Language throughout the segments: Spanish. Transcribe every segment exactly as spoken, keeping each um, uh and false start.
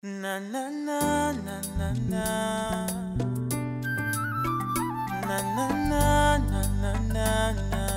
Na na na na na na na na na na na na na.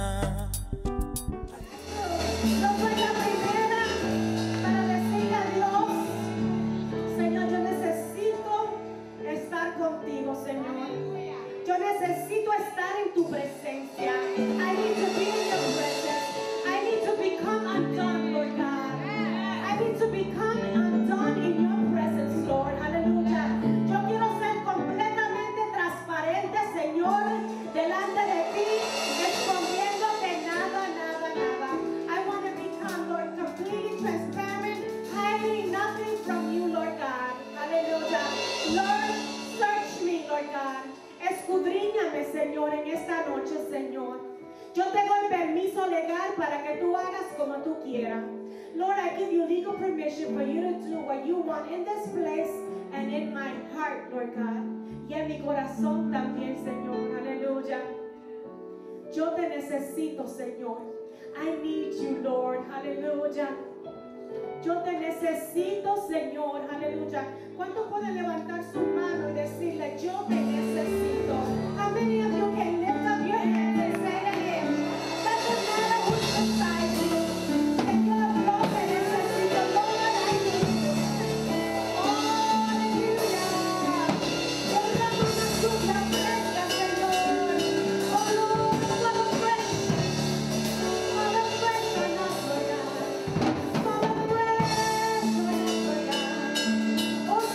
Yo soy la primera para decirle a Dios, Señor, yo necesito estar contigo, Señor. Yo necesito estar en tu presencia. I need to be in your presence. I need to become undone, Lord God. I need to become undone in your presence, Lord. Aleluya. Yo quiero ser completamente transparente, Señor, delante de ti, escondiéndote nada, nada, nada. I want to become, Lord, completely transparent, hiding nothing from you, Lord God. Aleluya. Lord, search me, Lord God. Escudriñame, Señor, en esta noche, Señor. Yo te doy permiso legal para que tú hagas como tú quieras. Lord, I give you legal permission for you to do what you want in this place and in my heart, Lord God. Y en mi corazón también, Señor. Aleluya. Yo te necesito, Señor. I need you, Lord. Aleluya. Yo te necesito, Señor. Aleluya. ¿Cuántos pueden levantar su mano y decirle, yo te necesito? How many of you can lift up your hands and say to him, doesn't matter who's beside you, Señor, yo te necesito. Lord, I need you. Oh, aleluya. Derrama una lluvia fresca, Señor. Oh, Lord, Father, fresh. Father, fresh on us, Lord God. Father, fresh on us, Lord God. Oh,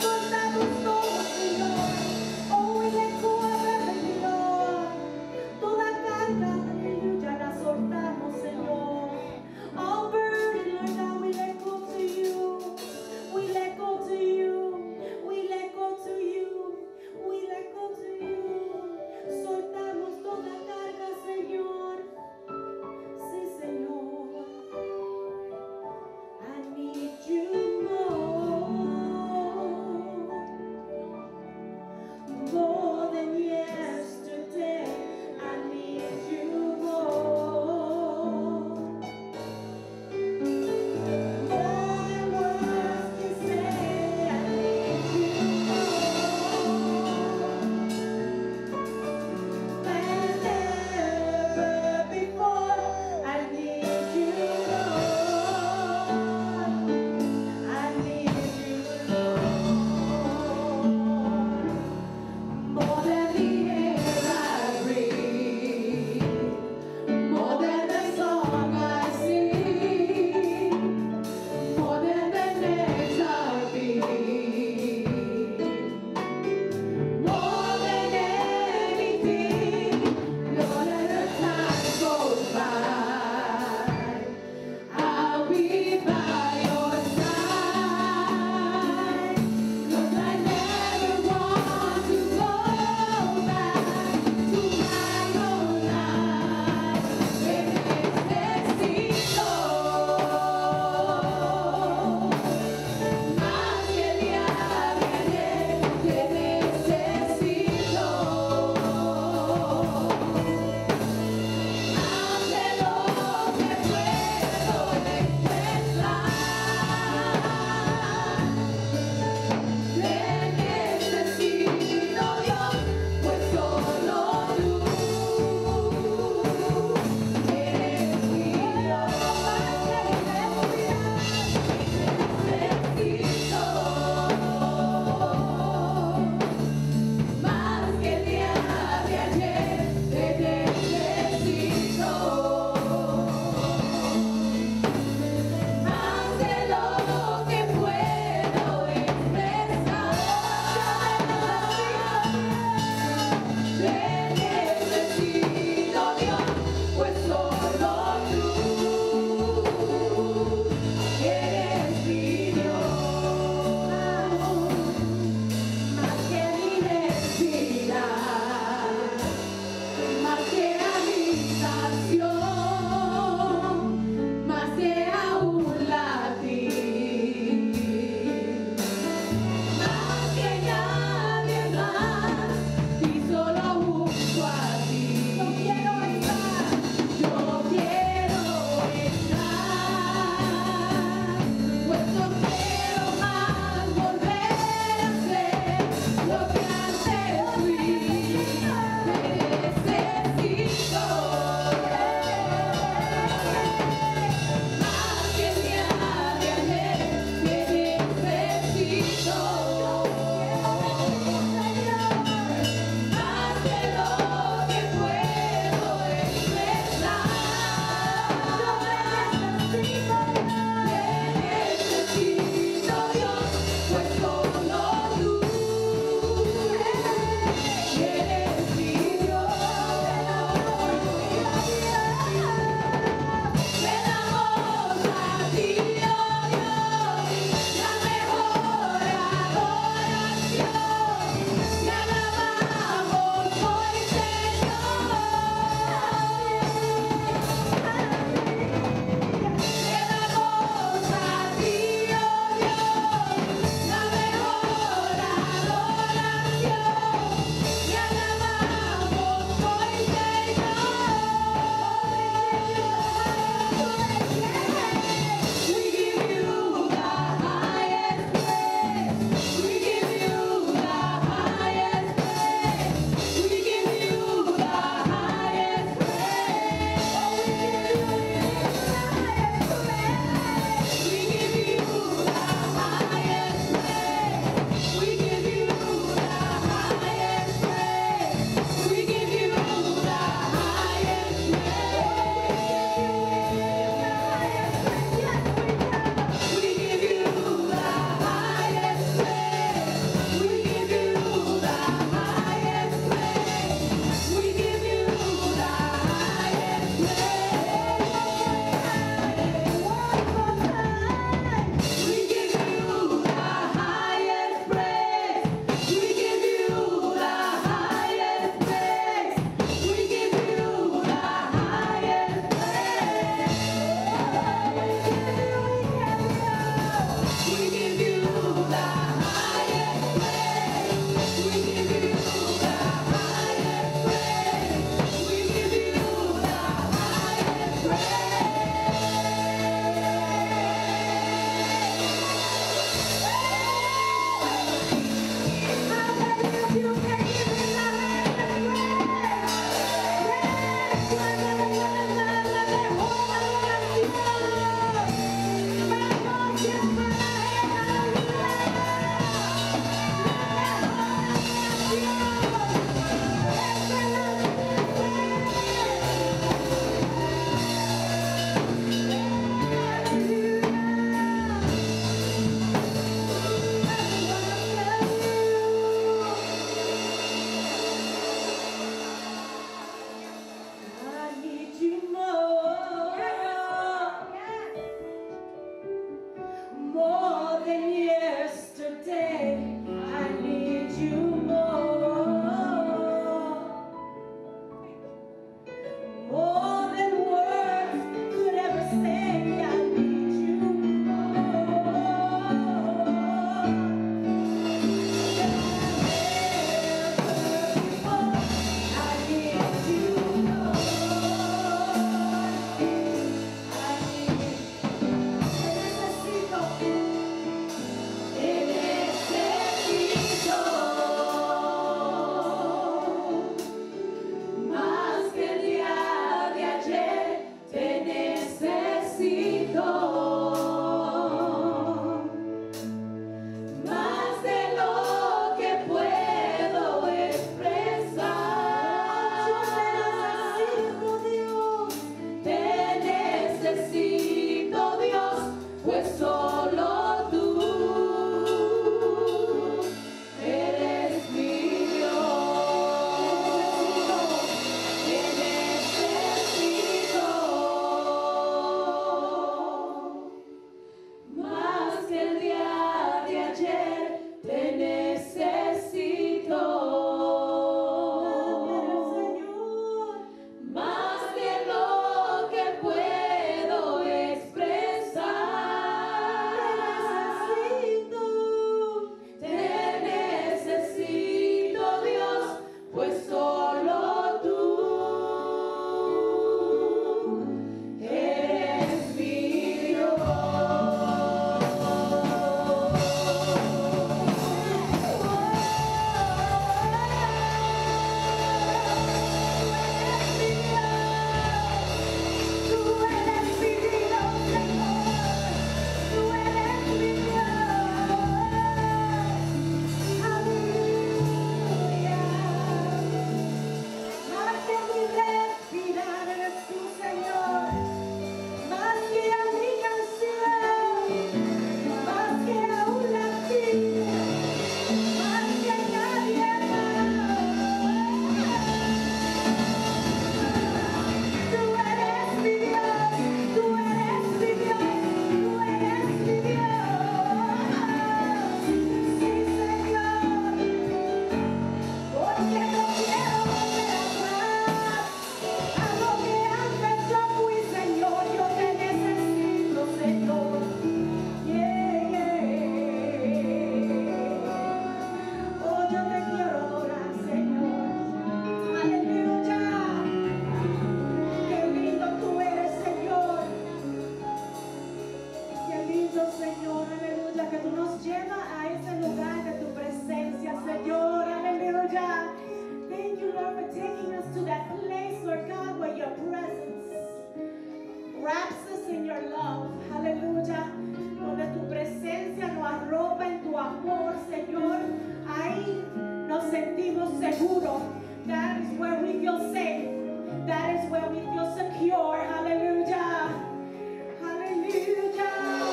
That is where we feel safe. That is where we feel secure. Hallelujah. Hallelujah.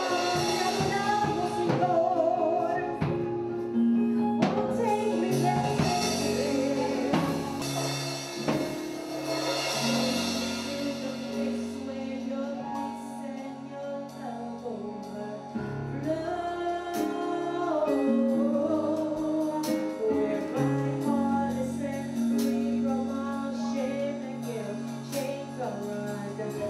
Lord. Oh, take me there. Chains are undone.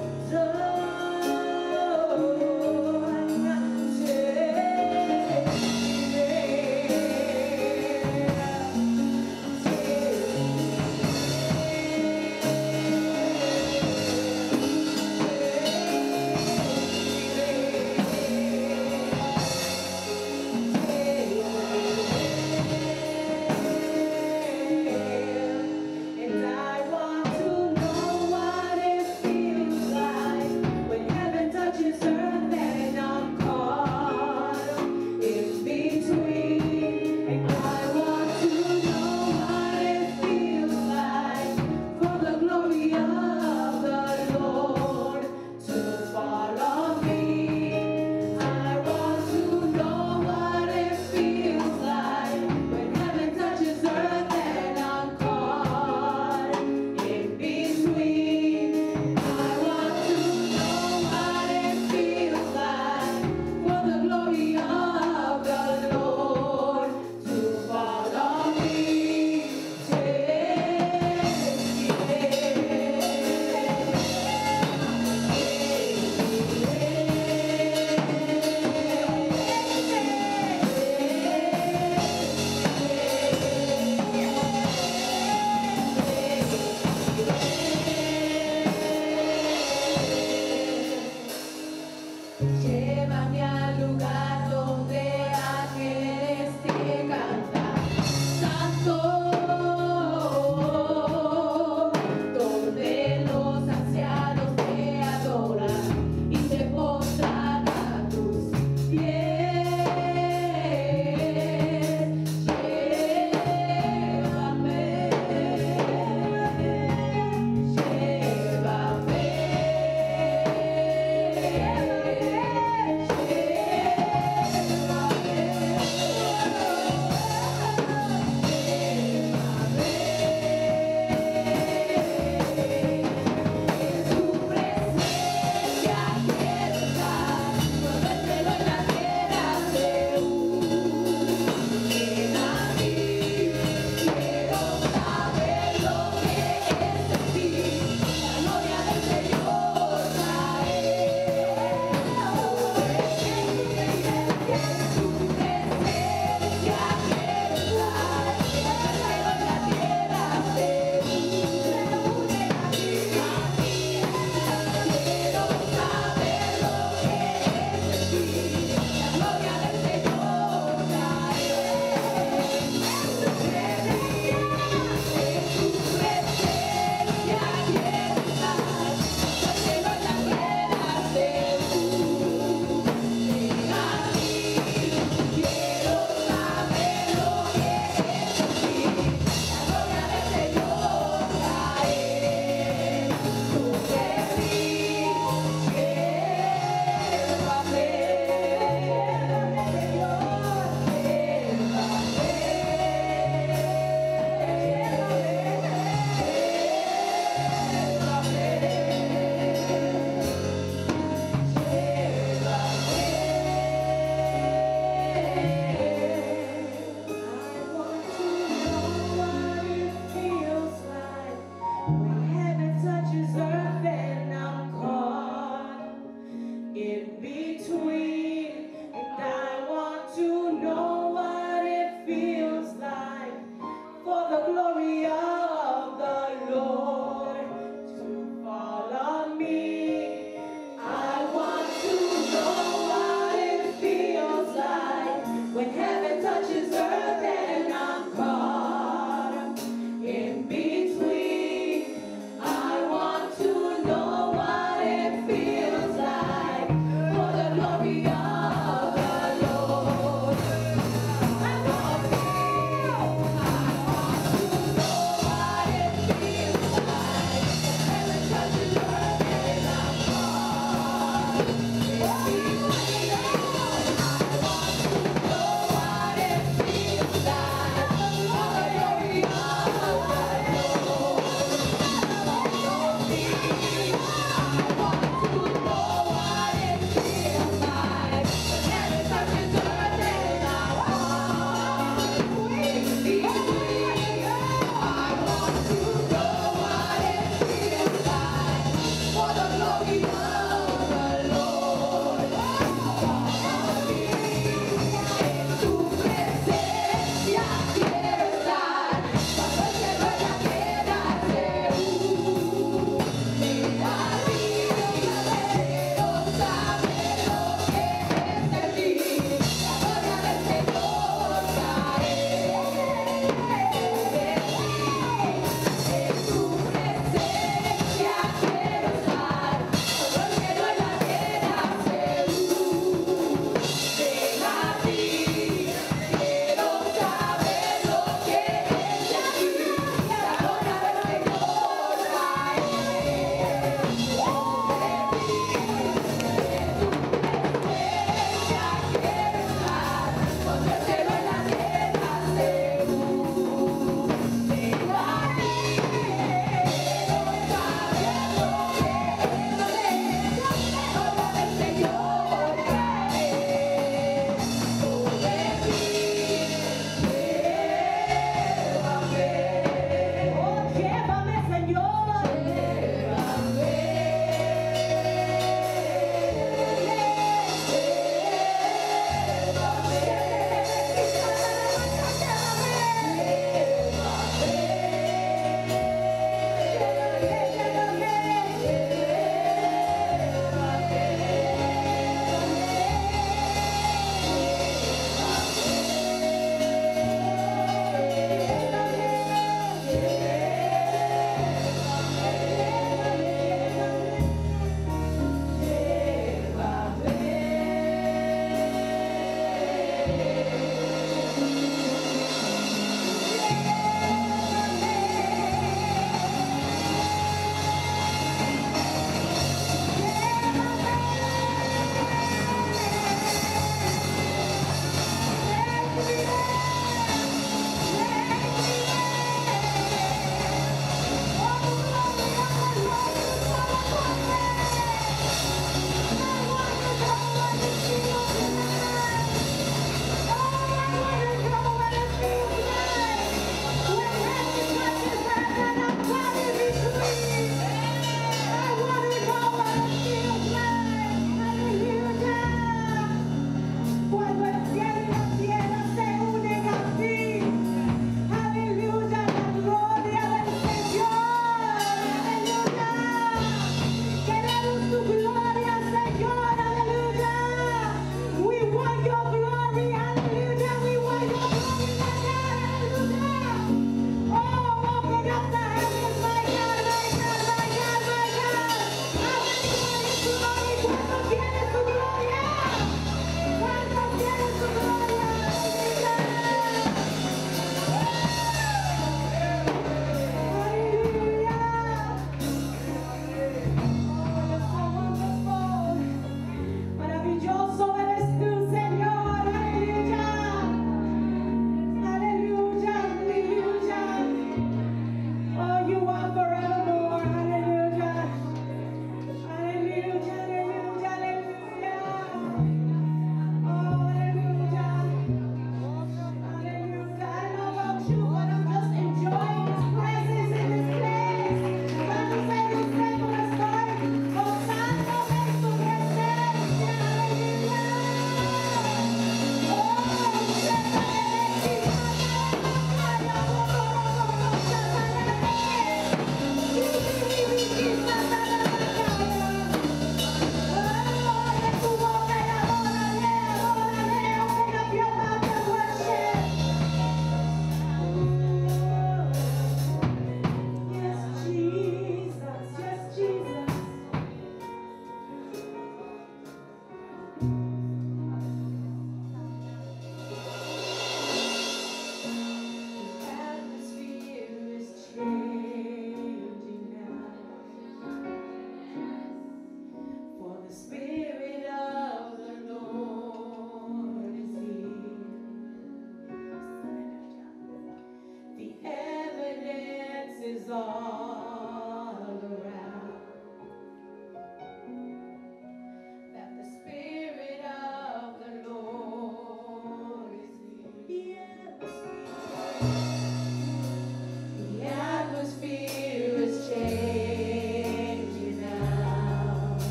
The atmosphere is changing now.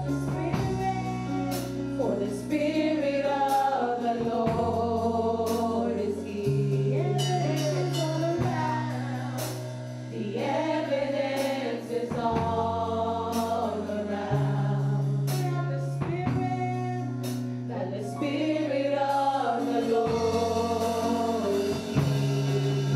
For the Spirit of the Lord is here. It's all around. The evidence is all around. That the Spirit, that the Spirit of the Lord is here.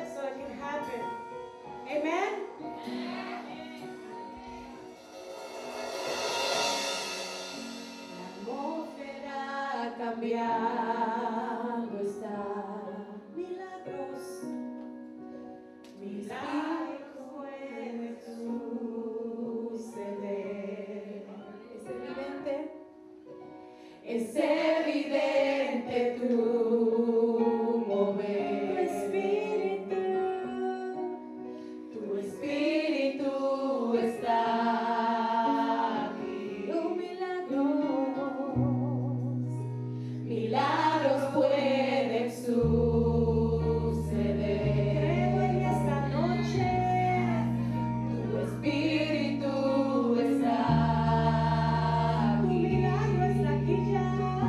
it so it can happen. Amen. La atmósfera cambiando está. Milagros, milagros pueden suceder. Es evidente, es evidente tu mover. Tu espíritu, tu espíritu está aquí. Oh, milagros, milagros pueden suceder. Creo en esta noche, tu espíritu está aquí. Tu milagro está aquí ya.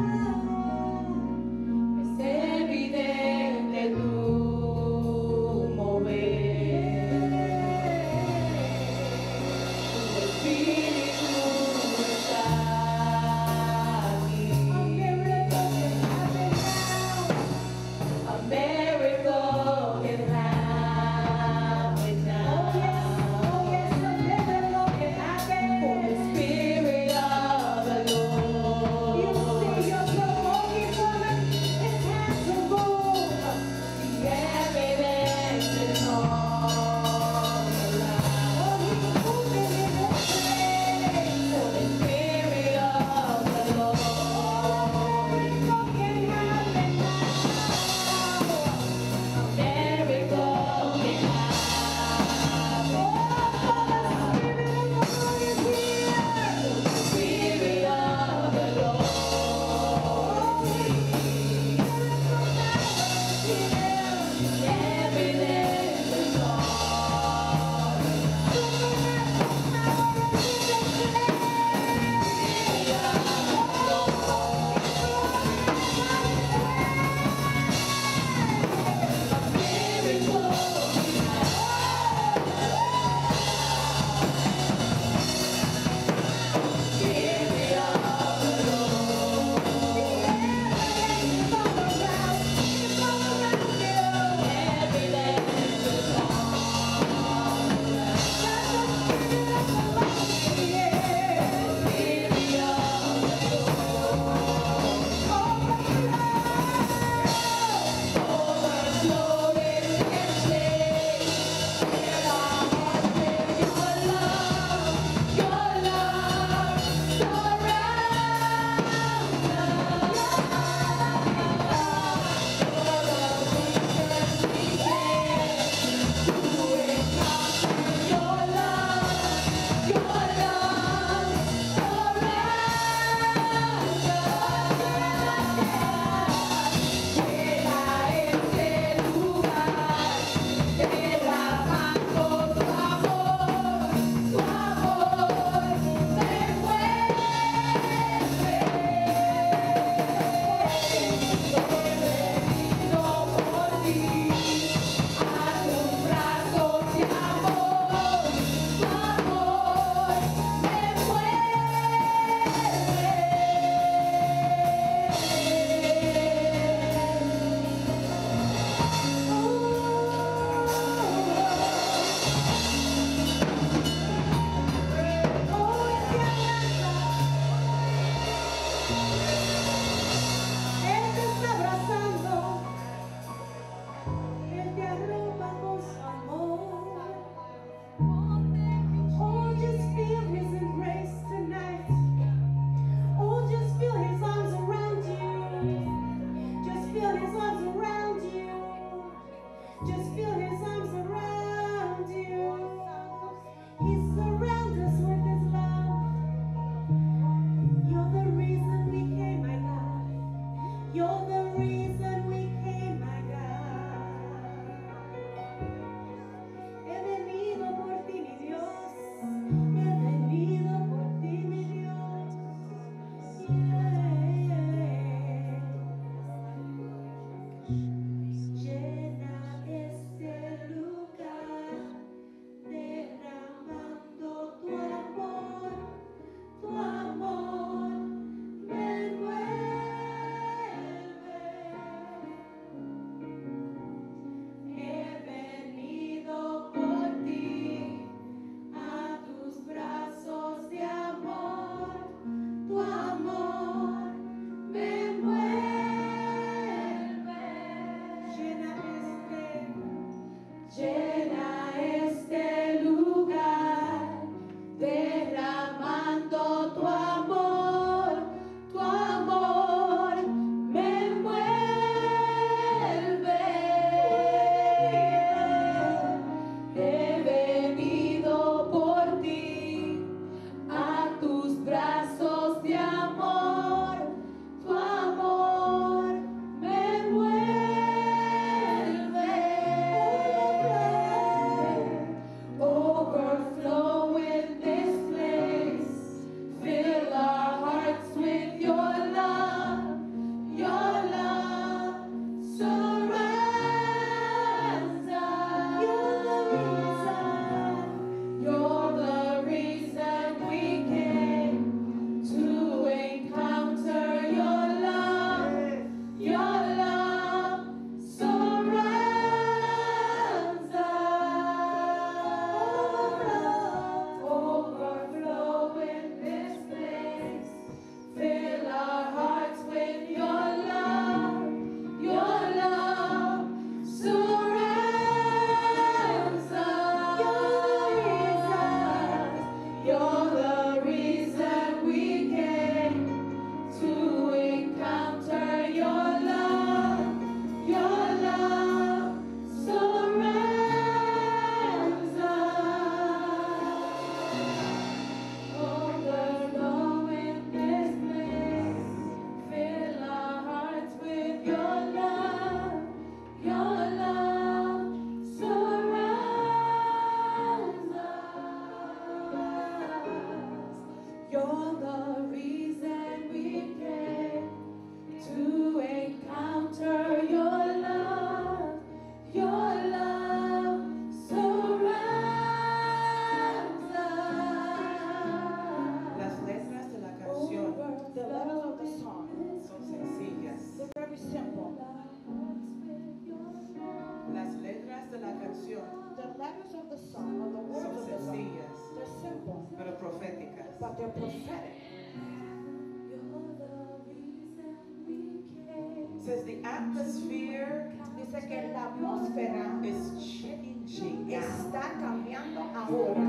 says the atmosphere Dice que la atmósfera is changing now. está cambiando ahora.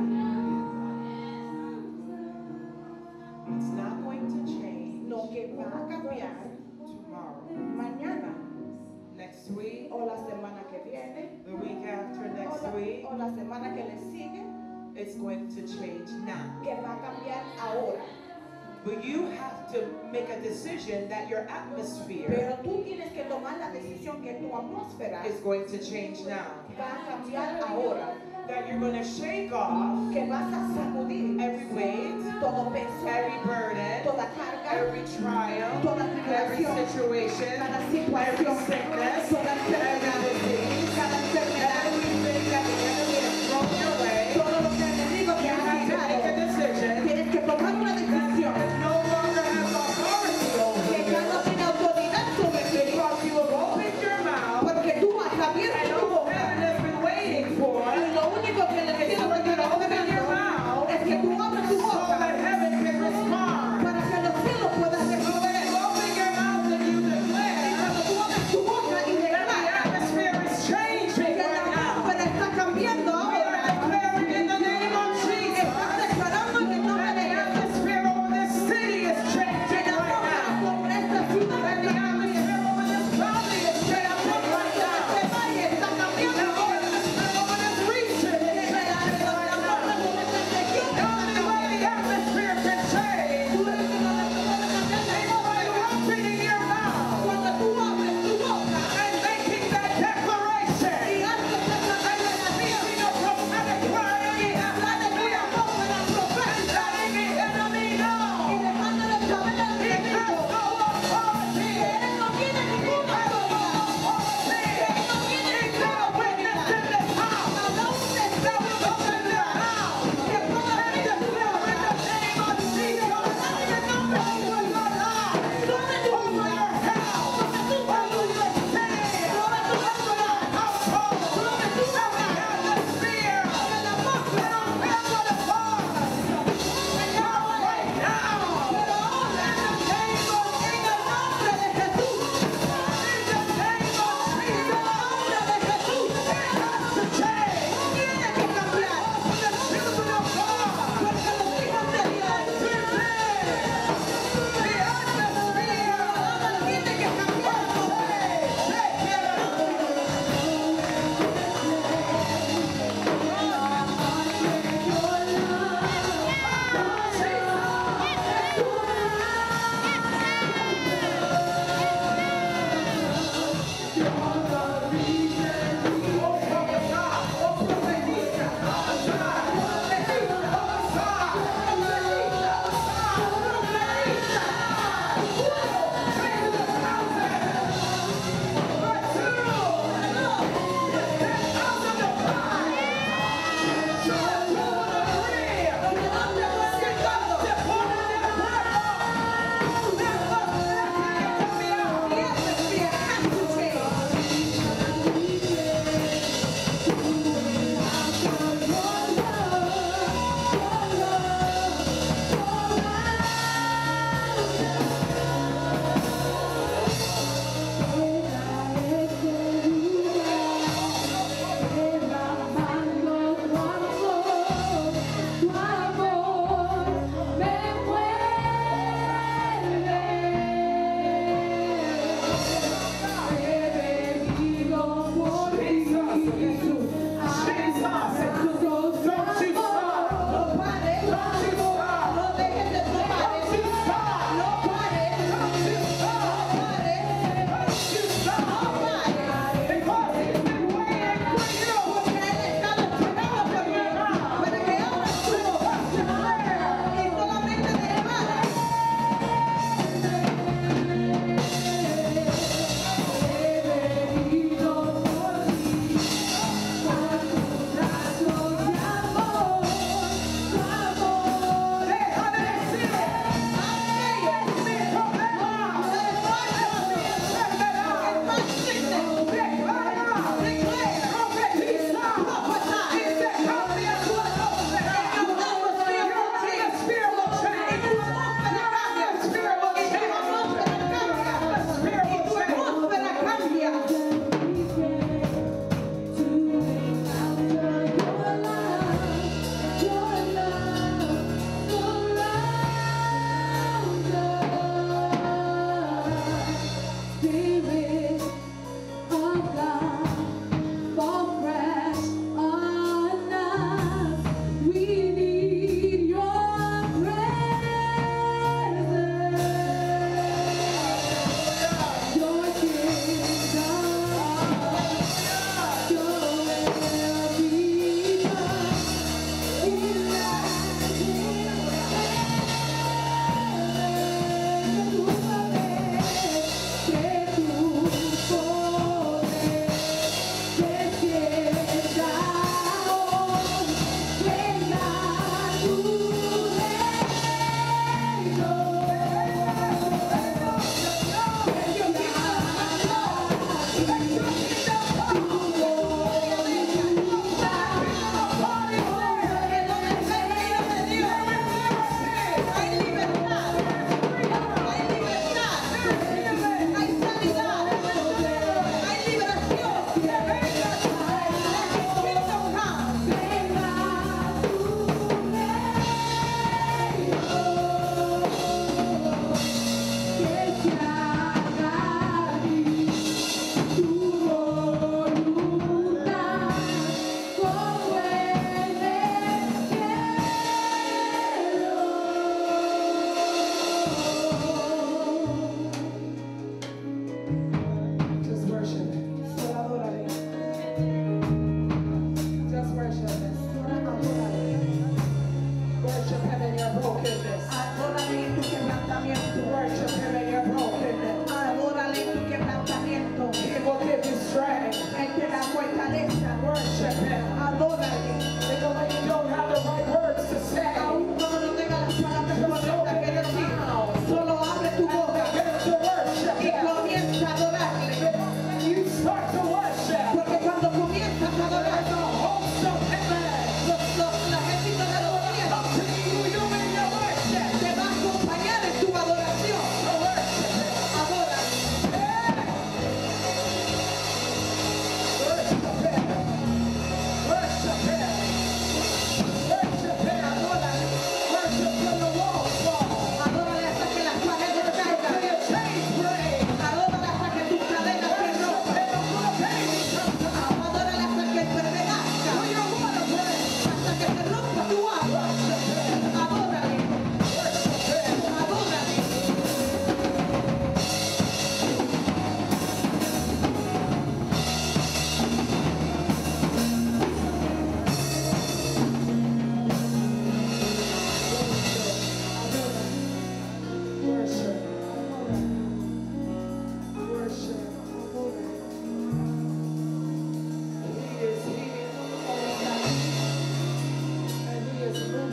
It's not going to change Lo que va a cambiar tomorrow, mañana next week, o la semana que viene the week after o next la, week. o la semana que le sigue, It's going to change now. que va a cambiar ahora. But you have to make a decision that your atmosphere Pero tú tienes que tomar la decisión que tu atmósfera is going to change now. va a cambiar ahora. That you're going to shake off Que vas a sacudir every weight, todo peso, every burden, toda carga, every trial, toda every tribulación, situation, cada every situación, sickness, toda every enfermedad, disease, cada enfermedad, everything that the enemy has thrown your way. todo lo que el enemigo te You ha have to make a tirado. decision Tienes que tomar una decisión that no longer has authority over que ya no you. tiene autoridad sobre ti, Because you have opened your mouth, porque tú has and abierto tu all boca. heaven has been waiting for Y lo único que el is enemigo for te you to está open your esperando mouth es que tú abras tu so boca that heaven can respond. para que los cielos puedan So when responder. you open your mouth and you Y declare cuando tú abres tu boca y that the declaras atmosphere is changing que la right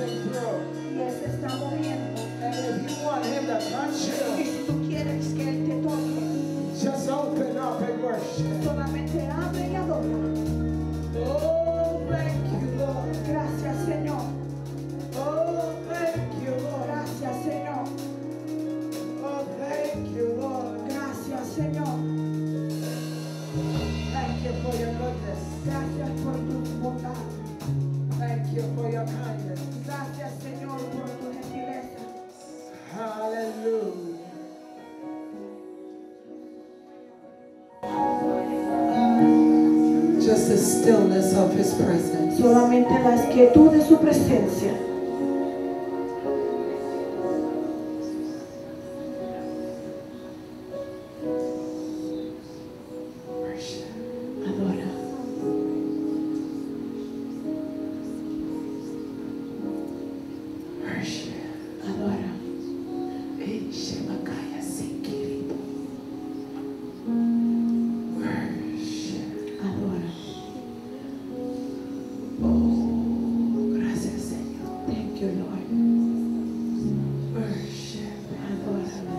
moving through. Y Él se está moviendo. And if you want him to touch Y you, si tú quieres que Él te toque, just open up and worship. solamente abre y adora. Oh, thank you, Lord. Gracias, Señor. Oh, thank you, Lord. Gracias, Señor. Oh, thank you, Lord. Gracias, Señor. Thank you for your goodness. Gracias por tu bondad. Thank you for your kindness. Gracias, Señor, por tu gentileza. Hallelujah. Just the stillness of His presence. Solamente la quietud de su presencia. Worship. Adora. Worship. Adora. Eh, Shemakaya Sikiribo. Worship. Adora. Oh, gracias, Señor. Thank you, Lord. Worship. Adórale.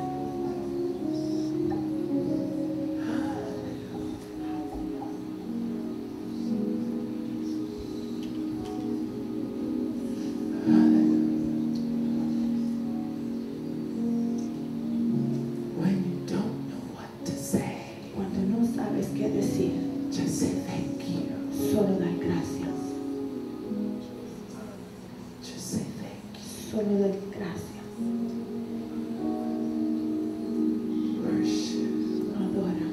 When you don't know what to say, Cuando no sabes qué decir, just say thank you. solo dar gracias. Just say thank you. Solo dar gracias. Worship. Adora.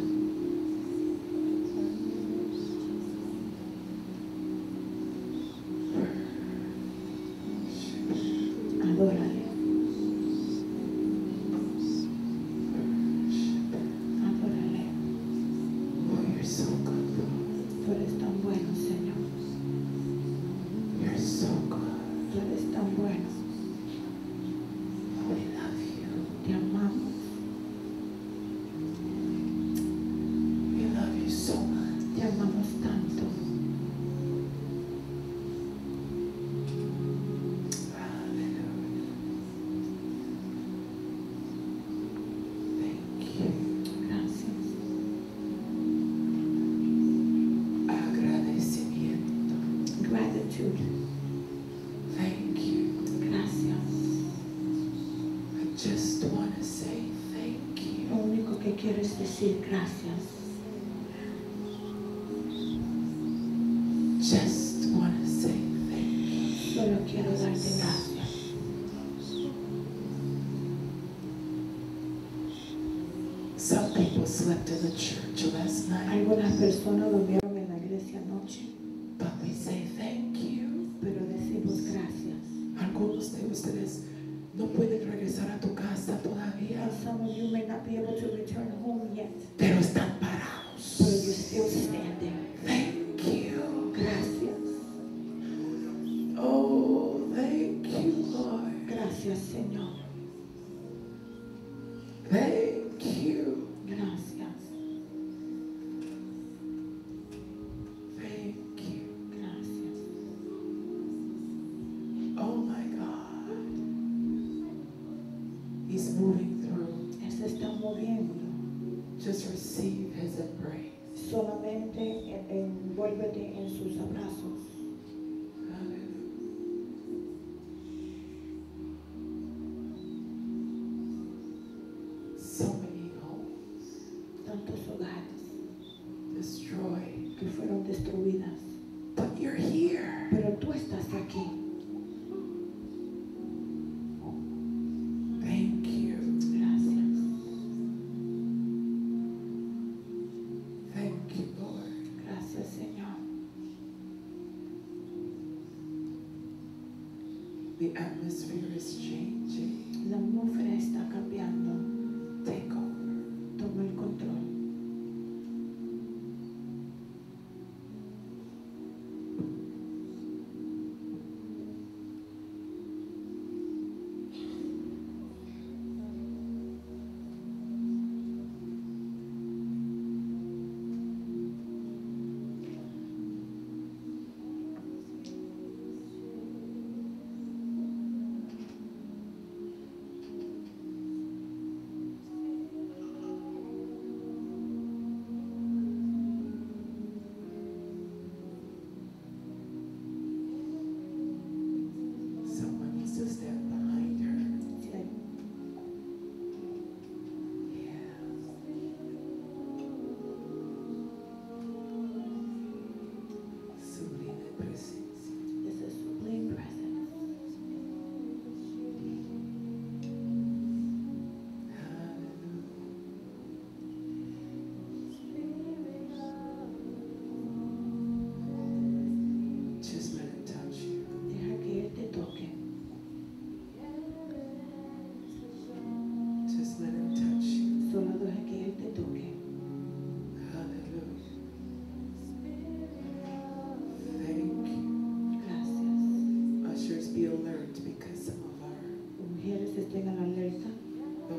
Adórale. Adórale. Oh, you're so good, Lord. Tú eres tan bueno, Señor. You're so good. Tú eres tan bueno. We love you. Te amamos. We love you so much. Te amamos tanto. Hallelujah. Thank you. Gracias. Agradecimiento. Gratitude. Thank you. Gracias. I just want to say thank you. Lo único que quiero es decir gracias. Just want to say thank you. Solo quiero darte gracias. Some people slept in the church last night, Algunas personas durmieron en la iglesia anoche, but we say thank you. pero decimos gracias. Algunos de ustedes no pueden regresar a tu casa todavía, And some of you may not be able to return home yet, pero están but parados. you're still standing. Thank you. Gracias. Oh, thank you, Lord. Gracias, Señor. Thank you. Gracias. Thank you. Gracias. Oh my God. He's moving through. Él se está moviendo. Just receive His embrace. Solamente en- envuélvete en sus abrazos. Hallelujah. So many homes Tantos hogares destroyed, que fueron destruidas. but you're here. Pero tú estás aquí. Thank you. Gracias. Thank you, Lord. Gracias, Señor. The atmosphere is changing. La atmósfera está cambiando. Take over. Toma el control.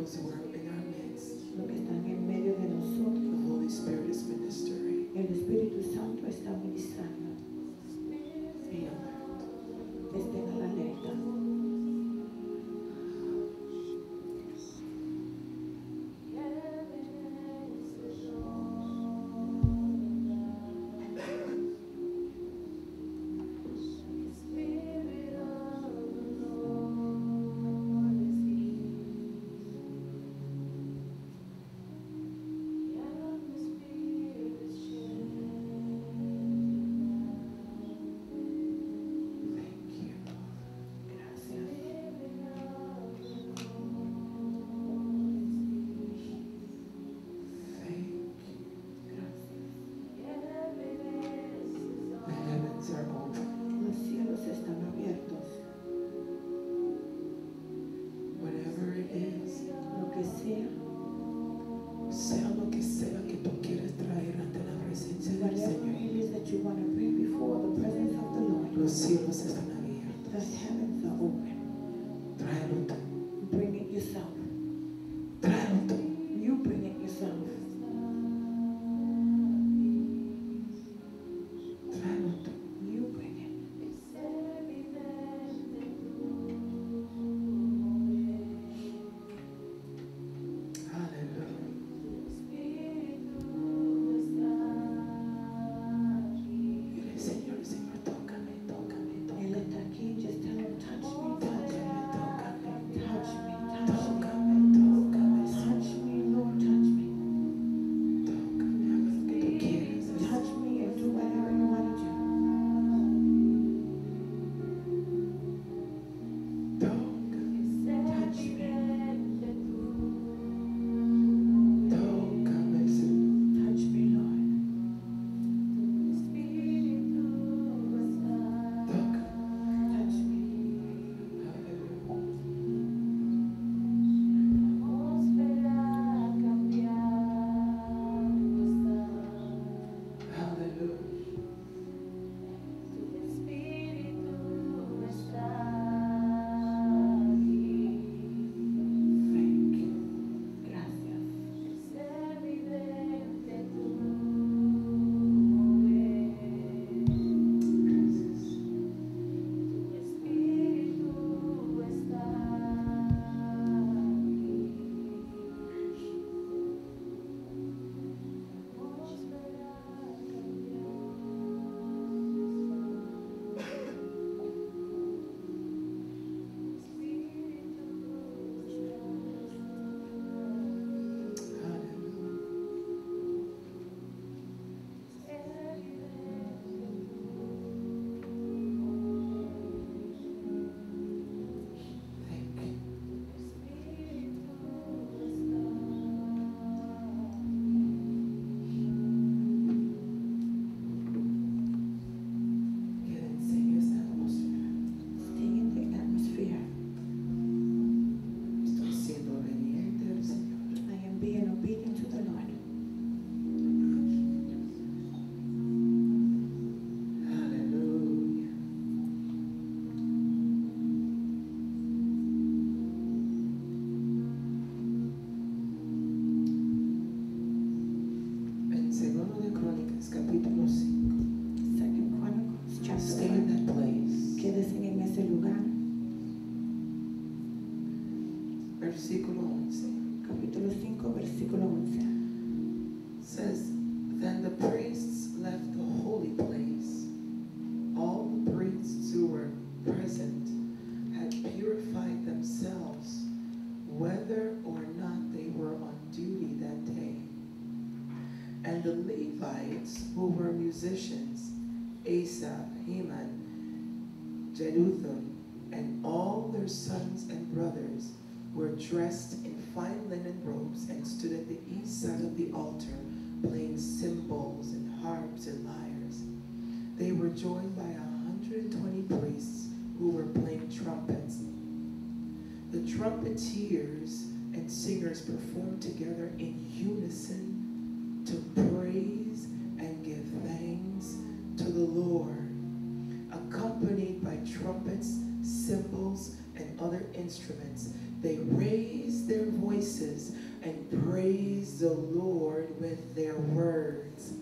those who are in our midst. los que están en medio de nosotros. The Holy Spirit is ministering. El Espíritu Santo está ministrando. Be alert. Estén a la alerta. Thank you. Gracias. Thank you. Gracias. The heavens are open. Los cielos están abiertos. Whatever it is, Lo que sea, sea lo que sea que tú quieres traer ante la presencia del whatever Señor, it is that you want to bring before the presence of the Lord, los cielos están the abiertos. heavens are open. Tráelo tú. Bring it yourself. Tráelo tú. You bring it yourself. Tráelo tú. You bring it. Aleluya. Dile, Señor, Señor, tócame, tócame, Él tócame. está aquí. Just tell him, touch me, touch me, Tócame, tócame. touch me, touch me. Tócame, tócame, Touch me, Lord, touch me. tócame, haga lo que tú quieras hacer. Touch me and do whatever you want to do. Tócame, Touch me. tócame, Señor. Touch me, Lord. Tócame. Touch me. Aleluya. Aleluya. Thank you. Gracias. Gracias. Aleluya. Thank you. Quédense en esta atmósfera. Stay in the atmosphere. Estoy siendo obediente al Señor. I am being obedient to the Lord. Aleluya. En Segundo de Crónicas, capítulo cinco. Second Chronicles chapter Stay five. in that place. Quédese en ese lugar. Versículo once. Capítulo cinco, versículo once. Says, then the priests left the holy place. All the priests who were present had purified themselves, whether or not they were on duty that day. And the Levites, who were musicians, Asaph, Heman, Jeduthun, and all their sons and brothers, were dressed in fine linen robes and stood at the east side of the altar, playing cymbals and harps and lyres. They were joined by a hundred and twenty priests who were playing trumpets. The trumpeters and singers performed together in unison to praise and give thanks to the Lord, accompanied by trumpets, cymbals, and other instruments, they raise their voices and praise the Lord with their words.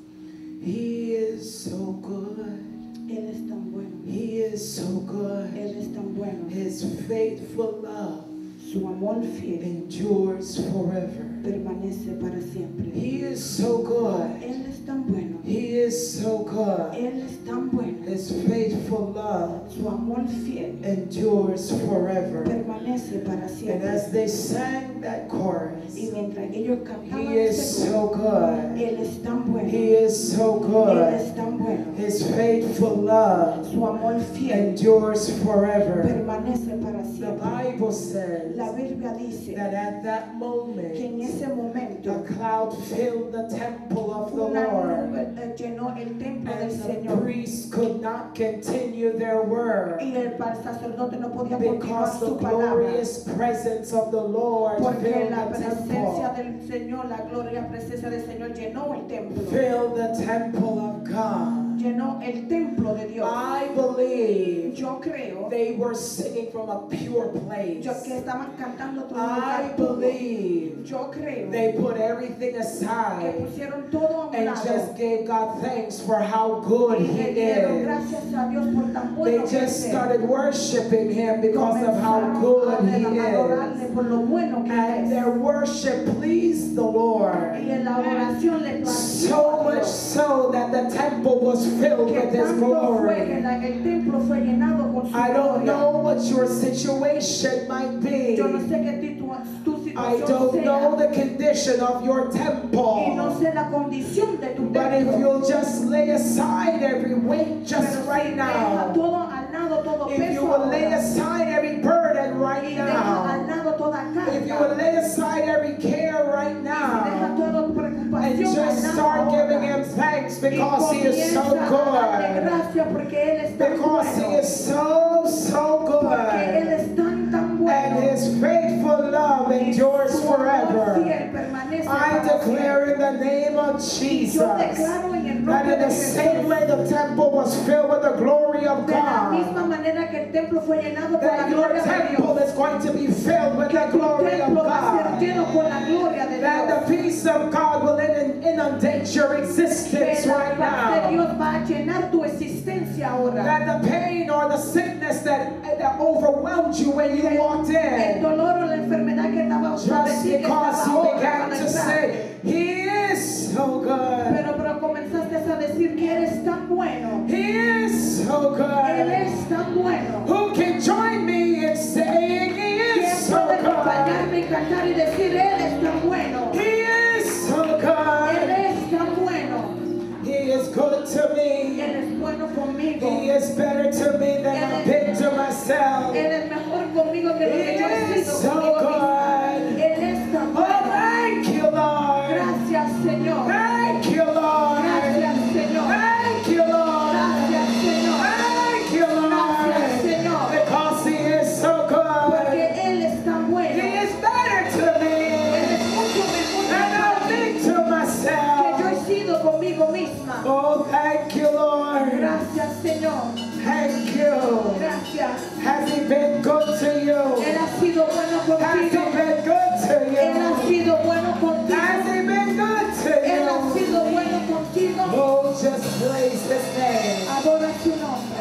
He is so good. Él es tan bueno. He is so good. Él es tan bueno. His faithful love Su amor fiel endures forever. permanece para siempre. He is so good. Él es tan bueno. He is so good. Él es tan bueno. His faithful love Su amor fiel endures forever. permanece para And siempre. as they sang that chorus, Y mientras ellos cantaban He is ese so coro, good. Él es tan bueno. He is so Él good. es tan bueno. His faithful love Su amor fiel endures forever. permanece para The siempre. Bible says La Biblia dice that at that que en moment, ese a momento cloud filled the temple of the una Lord, nube eh, llenó el templo del and the Señor. priests could not continue their work Y el pa- sacerdote no podía continuar because the su palabra. glorious presence of the Lord Porque filled la the presencia temple, del Señor, la gloria, presencia del Señor llenó el templo. filled the temple of God. Llenó el templo de Dios. I believe Yo creo they were singing from a pure place. yo que estaban cantando todo I believe Yo creo they put everything que aside pusieron todo a un and lado. just gave God thanks for how good Y He le dieron is. gracias a Dios por tan They bueno que just es. started worshiping Him because of how Comenzaron good He a adorarle is. por lo bueno que And es. their worship pleased the Lord. Y en la adoración le plació So a much Dios. so that the temple was filled Que with His tanto fue que glory. la- el templo fue llenado con su I don't gloria. know what your situation might be. Yo no sé qué ti- tu, tu I situación don't sea. know the condition of your Y no temple. sé la condición de tu But if templo. you'll just lay aside every weight just Pero si right deja now, todo al lado, todo if you peso will lay ahora, aside every burden y right deja al now, lado toda if you will carga, lay aside every care right y deja now, toda and preocupación al just lado start giving ahora, Him thanks y because He is so comienza a darle good. gracias porque Él es tan Because He bueno, is so, so porque Él good. es tan, tan And bueno, His faithful love y endures su amor forever. fiel permanece I para declare in the name of siempre. Jesus Yo declaro en el that nombre in de the same Jesús, way the temple was filled with the glory of de la misma God, manera que el templo fue llenado por la that your gloria de temple Dios, is going to be filled with the tu glory of templo va a ser God. lleno por la gloria de That Dios. the peace of God will in- inundate your existence Que la right paz de now. Dios va a llenar tu existencia ahora. That the pain or the sickness that, that overwhelmed you when you walked El in, dolor o la enfermedad que estaba just padeciendo, que because estaba you ahora began cuando to entraste. say, He is so good. Pero, pero comenzaste a decir que eres tan bueno. He is so Él good. es tan bueno. Who can join me in saying He ¿Quién is so puede good? acompañarme y cantar y decir Él es tan bueno? He is so Él good. es tan bueno. He is good to me. Él es bueno conmigo. He is better to me than I've been to myself. Él es mejor conmigo que lo que yo he He is sido so conmigo misma. good. Él es tan Oh, bueno. thank you, Lord. Gracias, Señor. Thank you, Lord. Gracias, Señor. Thank you, Lord. Gracias, Señor. Thank you, Gracias, Lord. Señor. Because He is so Porque good. Él es tan bueno. He is better to Él es me mucho mejor than I've been to que yo myself. he sido conmigo misma. Oh, thank you, Lord. Gracias, Señor. Thank you. Gracias. Has He been good to you? Él ha sido bueno Has He contigo. been good to Él ha you? sido bueno Has contigo. He been good to Él ha you? sido bueno contigo. Oh, just praise His name. Adora su nombre.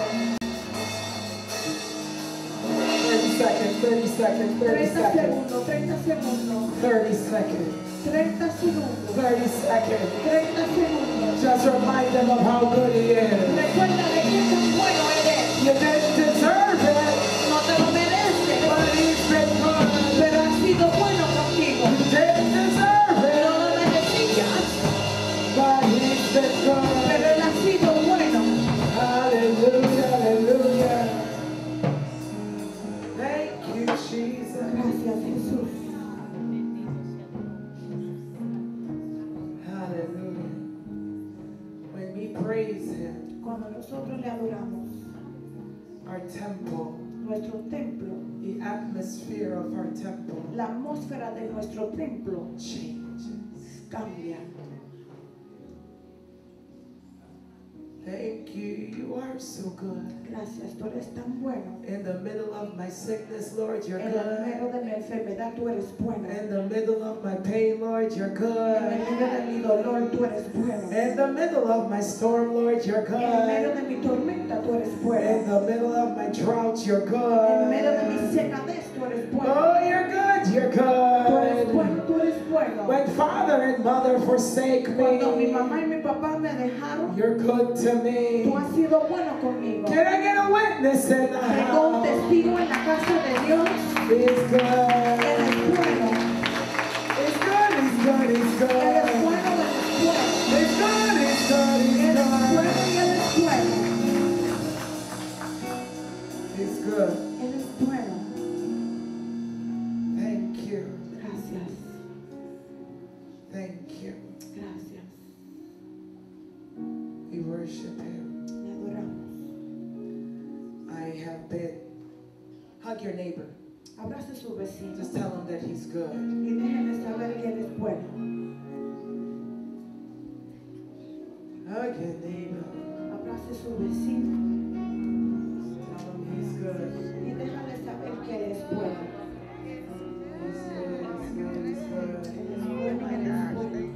thirty seconds, thirty seconds, thirty treinta seconds, segundos, treinta segundos, thirty seconds, treinta segundos, thirty seconds. treinta segundos. Just remind them of how good He is. Recuerda de qué tan bueno eres. You didn't deserve it, No te lo mereces, but He's been good. pero ha sido bueno contigo. You didn't deserve No lo it, merecías, but He's been good. pero Él ha sido bueno. Hallelujah, hallelujah. Thank you, Jesus. Gracias, Jesús. Hallelujah. When we praise Him, Cuando nosotros le adoramos, our temple, nuestro templo, the atmosphere of our temple la atmósfera de nuestro templo changes. cambia. Thank you. You are so good. Gracias, tú eres tan bueno. In the middle of my sickness, Lord, you're En el medio good. de mi enfermedad, tú eres bueno. In the middle of my pain, Lord, you're En el good. medio de mi dolor, tú eres bueno. In the middle of my storm, Lord, you're En el medio good. de mi tormenta, tú eres In bueno. the middle of my drought, you're En medio de mi good. secadez, tú eres bueno. Oh, you're good. You're Tú eres good. bueno, tú eres bueno. When father and mother forsake Cuando mi me, mamá y mi papá me dejaron, you're good to me. tú has sido bueno conmigo. Can I get a witness in the Tengo un house? testigo en la casa de Dios. He's good. Él es bueno. He's good. He's good. He's good. Él es bueno, Él es bueno. He's good. He's good. He's Él es bueno good. y Él es bueno. He's good. Él es bueno. Thank you. Gracias. Thank you. Gracias. We worship Him. Le adoramos. I have been. Hug your neighbor. Abrace a su vecino Just tell him that he's good. y déjenle saber que Él es bueno. Hug your neighbor. Abrace a su vecino Tell him he's good. y déjale saber que Él es bueno. He's good. He's good. He's good. Él es bueno, Él es bueno.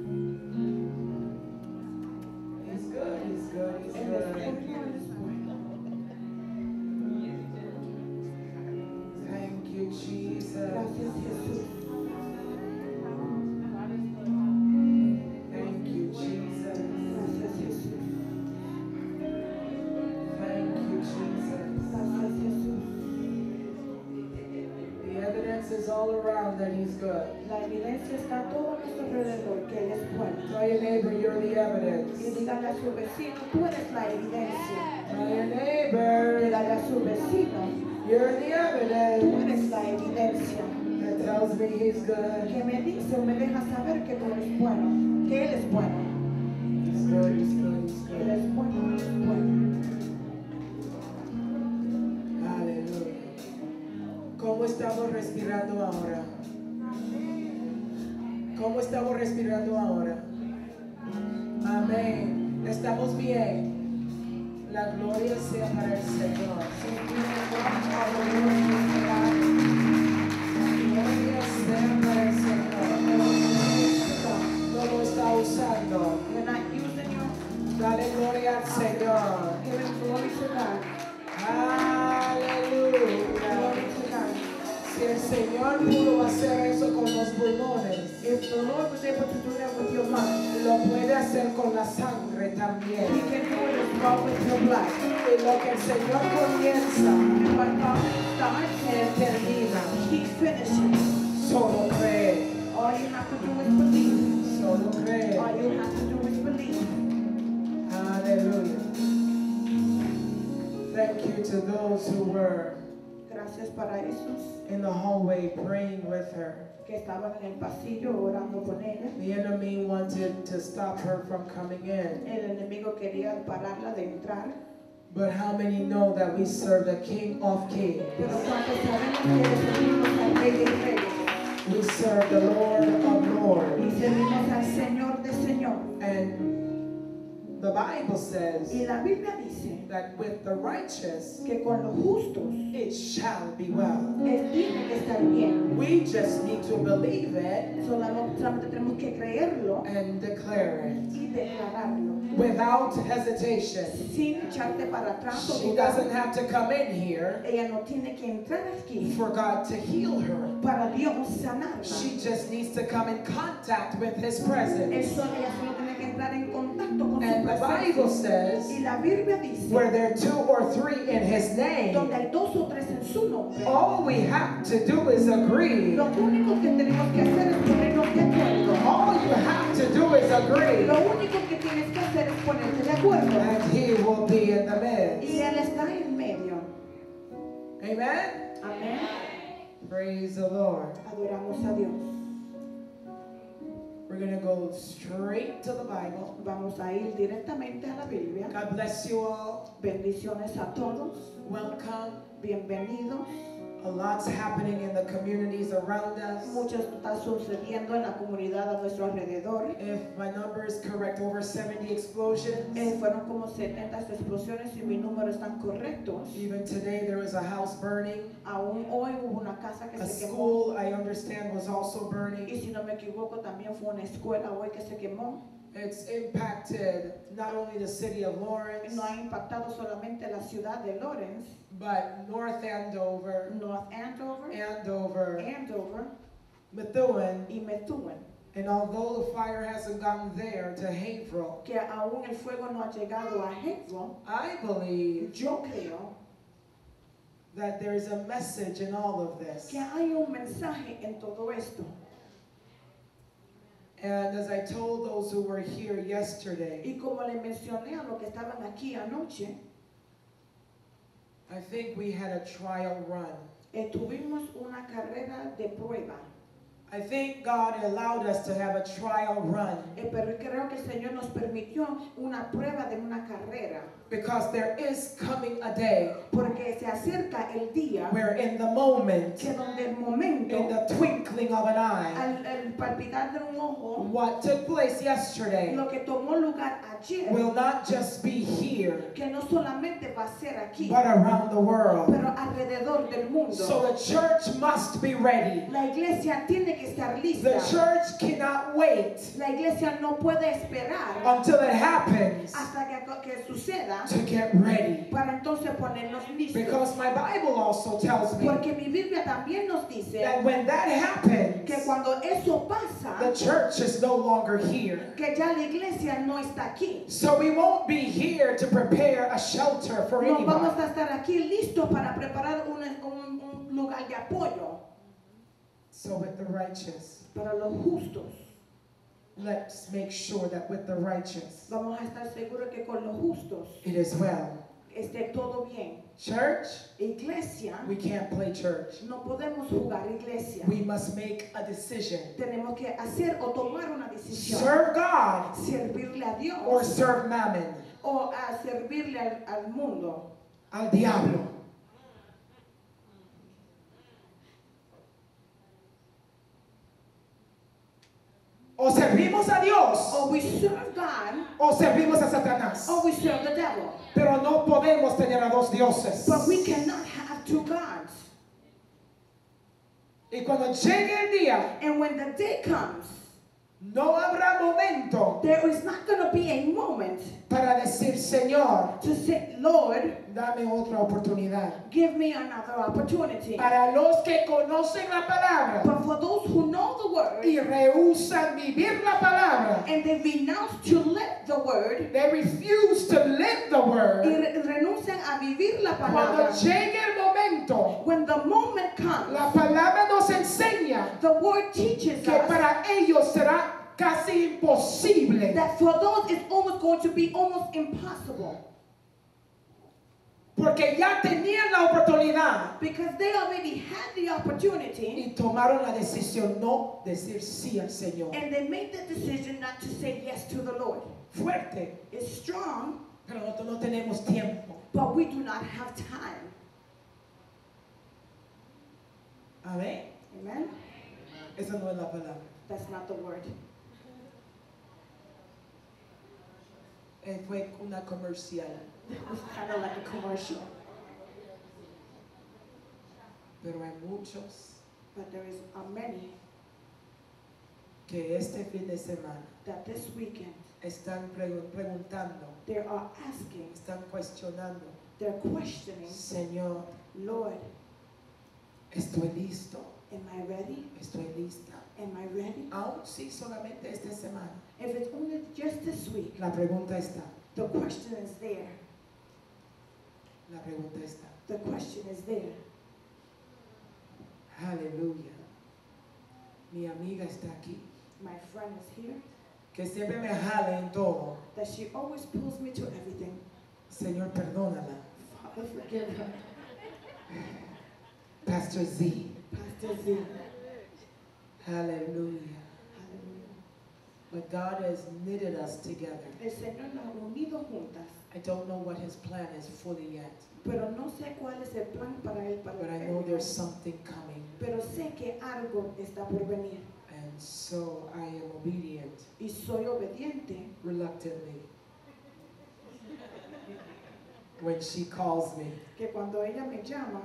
He's good. He's good. He's Él es good. bueno, Él es bueno. Thank you, Jesus. Gracias, Jesús. Thank you, Jesus. Gracias, Jesús. Thank you, Jesus. Gracias, Jesús. The evidence is all around that he's good. La evidencia está a todo nuestro alrededor que Él es bueno. Tell your neighbor you're the Y evidence. dígale a su vecino, tú eres la evidencia. Tell your neighbor Dígale a su vecino, you're the tú evidence. eres la evidencia. That tells me he's good. Que me dice o me deja saber que tú eres bueno, que Él es bueno. He's good. He's good. He's Él good. es bueno, Él es bueno. Aleluya. ¿Cómo estamos respirando ahora? ¿Cómo estamos respirando ahora? Amén. Estamos bien. La gloria sea para el Señor. Gloria sea para el Señor. No lo está usando. You're not using your Dale gloria al Señor. giving glory to God. Aleluya. Glory to God. Si el Señor pudo hacer eso con los pulmones, If the Lord was able to do that with your mind, lo puede hacer con la sangre He también. can do it as well with your blood. Y lo que el Señor comienza, And what God starts, Él termina. He finishes. Solo cree, All you have to do is believe. solo cree. All you have to do is believe. Hallelujah. Thank you to those who were Gracias para esos in the hallway praying with her. que estaban en el pasillo orando con ella. The enemy wanted to stop her from coming in. El enemigo quería pararla de entrar. But how many know that we serve the King of Kings? Pero cuando sabemos que le servimos al Rey de Reyes We serve the Lord of y Lords. servimos al Señor de Señor. And the Bible says Y la Biblia dice that with the righteous que con los justos it shall be well. Él tiene que estar bien. We just need to believe it Solamente tenemos que creerlo and declare it y declararlo. without hesitation. Sin echarte para atrás o She dudar. doesn't have to come in here Ella no tiene que entrar aquí for God to heal her. para Dios sanarla. She just needs to come in contact with His Él presence. solo, ella solo tiene que entrar en contacto con su And the Bible presencia. says, Y la Biblia dice, where there are two or three in His name, donde hay dos o tres en su nombre, all we have to do is agree. lo único que tenemos que hacer es ponernos de acuerdo. All you have to do is agree. Lo único que tienes que hacer es ponerte de acuerdo. And He will be in the midst. Y Él está en medio. Amen? Amén. Praise the Lord. Adoramos a Dios. We're going to go straight to the Bible. Vamos a ir directamente a la Biblia. God bless you all. Bendiciones a todos. Welcome. Bienvenidos. A lot's happening in the communities around us. Mucho está sucediendo en la comunidad a nuestro alrededor. If my number is correct, over seventy explosions. Eh, fueron como setenta explosiones y mis números están correctos. Even today there was a house burning. Aún hoy hubo una casa que A se quemó. school, I understand, was also Y burning. si no me equivoco, también fue una escuela hoy que se quemó. It's impacted not only the city of Lawrence, No ha impactado solamente la ciudad de Lawrence, but North Andover, North Andover, Andover, Andover Methuen. y Methuen. And although the fire hasn't gotten there to Haverhill, Que aún el fuego no ha llegado a Haverhill, I believe yo creo that there is a message in all of this. que hay un mensaje en todo esto. And as I told those who were here yesterday, Y como le mencioné a los que estaban aquí anoche, I think we had a trial run. eh, tuvimos una carrera de prueba. I think God allowed us to have a trial run Eh, pero creo que el Señor nos permitió una prueba de una carrera. because there is coming a day Porque se acerca el día where in the moment, que donde el momento, in the twinkling of an eye, al, al palpitar de un ojo, what took place yesterday lo que tomó lugar ayer, will not just be here, que no solamente va a ser aquí, but around the world. pero alrededor del mundo. So the church must be ready. La iglesia tiene que estar The lista. church cannot wait La iglesia no puede esperar until it happens hasta que, que suceda to get ready. para entonces ponernos listos. Because my Bible also tells me Porque mi Biblia también nos dice that when that happens, que cuando eso the pasa, church is no longer here. que ya la iglesia no está aquí. So we won't be here to prepare a shelter for No vamos anyone. a estar aquí listos para preparar un, un, un lugar de apoyo So with the righteous, para los justos. let's make sure that with the righteous, Vamos a estar seguros que con los justos it is well. esté todo bien. Church, Iglesia, we can't play church. no podemos jugar iglesia. We must make a decision. Tenemos que hacer o tomar una decisión. Serve God Servirle a Dios or serve mammon, o a servirle al, al mundo. al diablo. O servimos a Dios Or we serve God o servimos a Satanás. or we serve the devil. Pero no podemos tener a dos dioses. But we cannot have two gods. Y cuando llegue el día, And when the day comes, no habrá momento there is not going to be a moment para decir, Señor, to say, Lord, dame otra oportunidad. give me another opportunity. Para los que conocen la palabra But for those who know the word y rehúsan vivir la palabra, and they renounce to live the word they refuse to live the y word. re- renuncian a vivir la Cuando palabra, llegue el momento, when the moment comes, la palabra nos enseña the word teaches que us para ellos será casi imposible that for those it's almost going to be almost impossible porque ya tenían la oportunidad because they already had the opportunity y tomaron la decisión no decir sí al Señor. and they made the decision not to say yes to the Lord. Fuerte, It's strong, pero nosotros no tenemos tiempo. but we do not have time. Amén. Amen? Esa no es la palabra. That's not the word. Eh, fue una comercial. It was kind of like a commercial. Pero hay muchos But there is uh, many que este fin de semana that this weekend están pregu- preguntando, they are asking, están cuestionando, they're questioning, Señor, Lord, estoy listo, am I ready? estoy lista. Am I ready? Aún sí solamente esta semana. If it's only just this week, La pregunta está, the question is there. la pregunta está. The question is there. Aleluya. Mi amiga está aquí, My friend is here, que siempre me jala en todo. that she always pulls me to everything. Señor, perdónala. Father, forgive her. Pastor Z. Pastor Z. Aleluya. Hallelujah. But God has knitted us together. El Señor nos ha unido juntas, I don't know what His plan is fully yet, pero no sé cuál es el plan para Él, para but I el know mundo. there's something coming. Pero sé que algo está por venir And so I am obedient, y soy obediente reluctantly. When she calls me, que cuando ella me llama,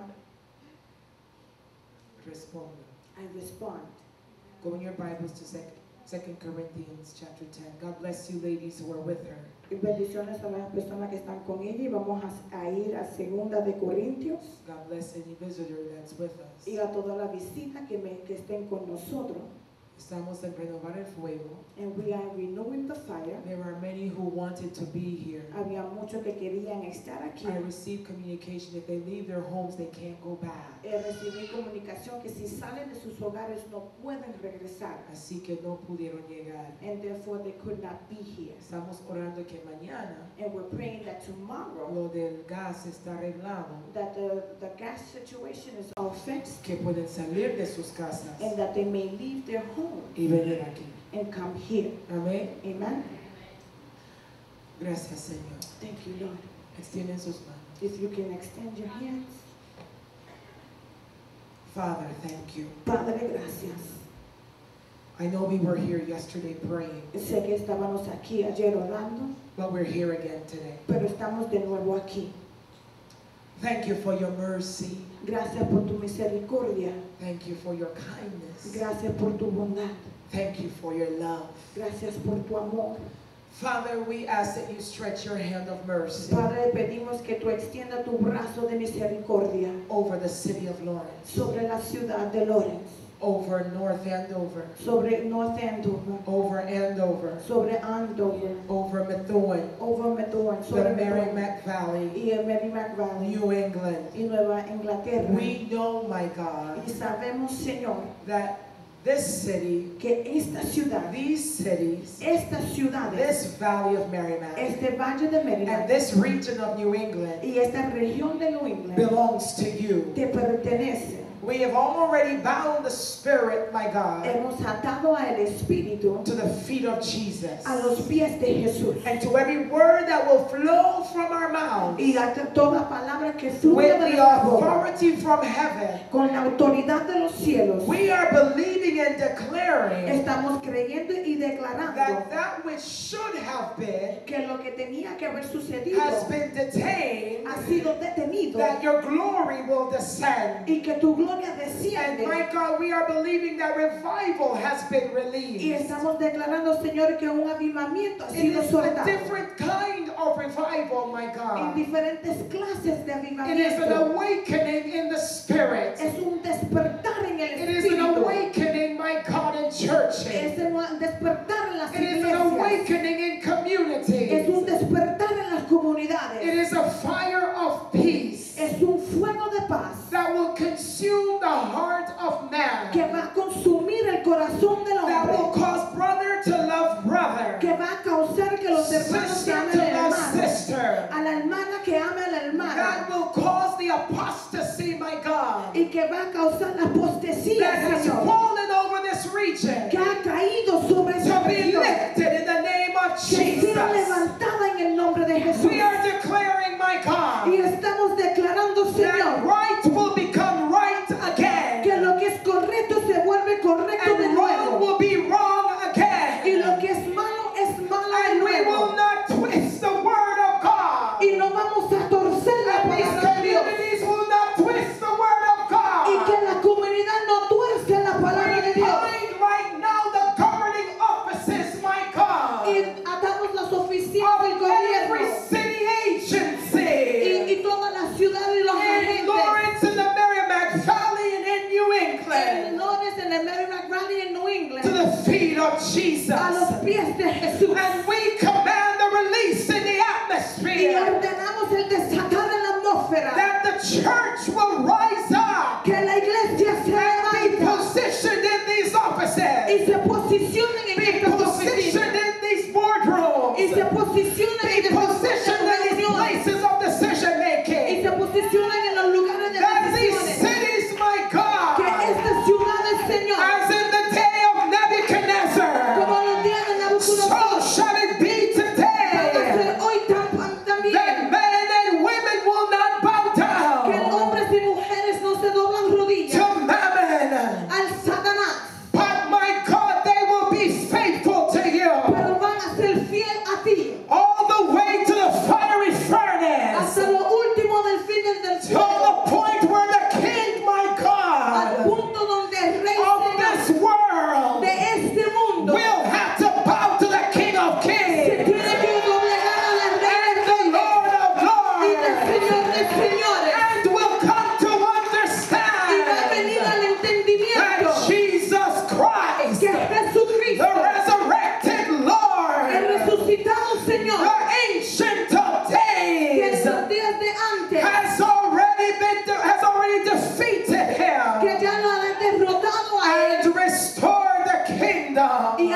respondo. I respond. Go in your Bibles to Second Corinthians chapter ten. God bless you ladies who are with her. Y bendiciones a las personas que están con ella y vamos a, a ir a Segunda de Corintios God bless any visitor that's with us. y a toda la visita que, me, que estén con nosotros. Estamos en Renovar el Fuego. And we are renewing the fire. There are many who wanted to be here. Había muchos que querían estar aquí. I received communication if they leave their homes, they can't go back. Eh, recibí comunicación que si salen de sus hogares no pueden regresar. Así que no pudieron llegar. And therefore they could not be here. Estamos orando que mañana And we're praying that tomorrow lo del gas está arreglado, that the, the gas situation is all fixed que pueden salir de sus casas and that they may leave their home y venir aquí. and come here. Amén. Amen. Gracias, Señor. Thank you, Lord. Extienden sus manos. If you can extend your hands. Father, thank you. Padre, gracias. I know we were here yesterday praying, Sé que estábamos aquí ayer orando, but we're here again today. pero estamos de nuevo aquí. Thank you for your mercy. Gracias por tu misericordia. Thank you for your kindness. Gracias por tu bondad. Thank you for your love. Gracias por tu amor. Father, we ask that you stretch your hand of mercy Padre, pedimos que tú extienda tu brazo de misericordia over the city of Lawrence, sobre la ciudad de Lawrence, over North Andover, sobre North Andover, over Andover, sobre Andover, over Methuen, over Methuen, the sobre Methuen Merrimack Valley, y el Merrimack Valley New England. y Nueva Inglaterra. We know, my God, Y sabemos, Señor, that this city, que esta ciudad, these cities, estas ciudades, this valley of Merrimack, este valle de and Merrimack this region of New England y esta región de New England belongs to you. te pertenece. We have already bound the Spirit, my God, Hemos atado al Espíritu to the feet of Jesus. a los pies de Jesús. And to every word that will flow from our mouths Y a toda palabra que with fluya de the nuestra boca, authority from heaven, con la autoridad de los cielos, we are believing and declaring estamos creyendo y declarando that that which should have been que lo que tenía que haber sucedido has been detained, ha sido detenido that your glory will descend. y que tu gloria And desciende. my God, we are believing that revival has been Y released. estamos declarando, Señor, que un avivamiento ha It sido is a soltado different kind of revival, my en God. diferentes clases de It is an avivamiento. awakening in the Spirit. Es un despertar en el It is an Espíritu. awakening, my God, in churches. Es un despertar en las It is an iglesias. awakening in Es communities. un despertar en las It comunidades. is a fire of peace Es un fuego de paz that will consume the heart of que man, va a consumir el corazón del that will hombre, cause brother to love brother, que va a causar que los hermanos se sister amen to al love hermano, sister, a la hermana que ame a la that hermana, will cause the apostasy, my God, y que va a causar la apostasía, that has Señor, fallen over this region que ha caído sobre esta to be región, lifted in the name of que sea Jesus. levantada en el nombre de Jesús. We are declaring, my Y God, estamos declarando, that Señor, right will become right again, que lo que es correcto se vuelve correcto de and wrong nuevo, will be wrong y again, lo que es malo es malo de and we will nuevo, not twist the word of God, y no vamos a torcer la and these palabra de Dios, communities will not twist the word of y que God. la comunidad no tuerce la palabra de We Dios. bind right now the governing offices, my God, Y atamos las oficinas del of every gobierno city agency y, y toda la ciudad y los in agentes Lawrence, in the Merrimack Valley, and in New en England, Lawrence, en el Merrimack Valley, en New to England, the feet of Jesus. a los pies de Jesús. And we command the release in the Y atmosphere ordenamos el desatar en la atmósfera, that the church will rise up que la iglesia se and be levanta positioned in these y offices, se posicionen en be estas positioned oficinas in these boardrooms, y se posicionen be en estas positioned in these reuniones places of decision y making. se posicionen en los lugares de That these decisiones. cities, my Que God, estas ciudades, Señor, as in the day of Nebuchadnezzar, como los días de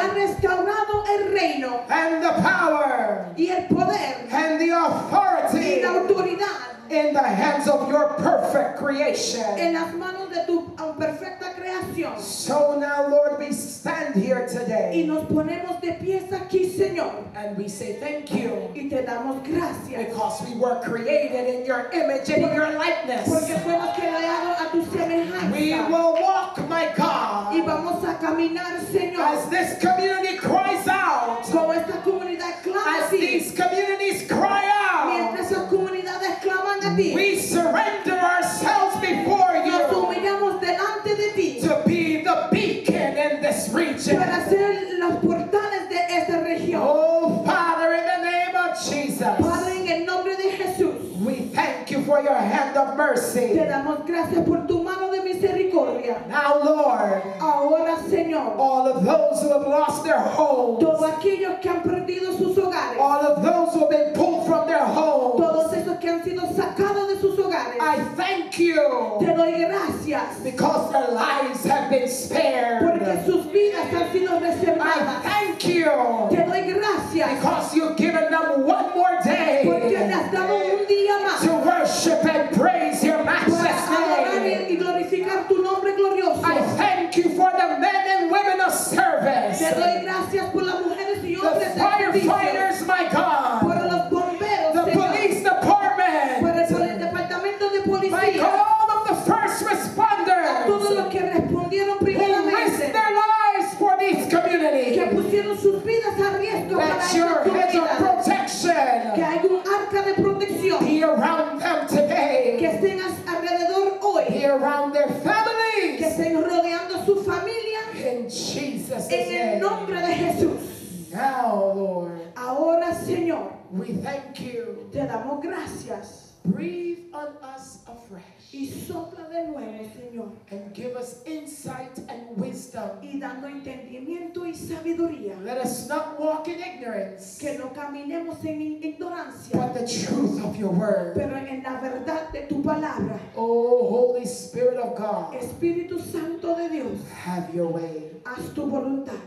ha restaurado el reino and the power y el poder and the y authority la autoridad in the hands of your perfect creation. en las manos de tu perfecta creación. So now, Lord, we stand here Y today nos ponemos de pies aquí, Señor, and we say thank you y te damos gracias because we were created in your image and in your likeness. porque fuimos creados a tu semejanza. We will walk, my Y God, vamos a caminar, Señor, as this community cries out, como esta comunidad clama as a ti. these communities cry out. Mientras esas comunidades claman a ti, We surrender ourselves before nos you humillamos delante de ti to be the beacon in this region. para ser los portales de esta región. Oh, Father, in the name of Jesus, Padre, en el nombre de Jesús, we thank you for your hand of te mercy. damos gracias por tu mano de misericordia. Now, Lord, Ahora, Señor, all of those who have lost their homes, todos aquellos que han perdido sus hogares, all of those who have been pulled from their homes, todos esos que han sido sacados de sus hogares, I thank you te doy gracias because their lives have been spared. porque sus vidas han sido I reservadas. thank you Te doy gracias because you've given them one more porque day le has dado un día más to worship and praise your matchless para adorar name. y glorificar tu nombre glorioso. I thank you for the men and women of service, Te doy gracias por las mujeres y the hombres de servicio, firefighters, my God, por los bomberos, the Señor, police por department, el, por el departamento de my policía, God, all of the first a todos los responders que respondieron who risked primeramente, their lives for these que communities, pusieron sus vidas a riesgo para that esta your hedge of comunidad, que protection hay un arca de protección, be around them que today, estén a- alrededor hoy, be around their que families, estén rodeando su familia in Jesus' en el name. nombre de Jesús. Now, Lord, Ahora, Señor, we thank you. te damos gracias Breathe on us afresh y sopla de nuevo, Señor, and give us insight and wisdom. y dando entendimiento y sabiduría, Let us not walk in ignorance, que no caminemos en ignorancia, but the truth of your word. pero en la verdad de tu palabra. Oh, Holy Spirit of God, Espíritu Santo de Dios, have your way. haz tu voluntad,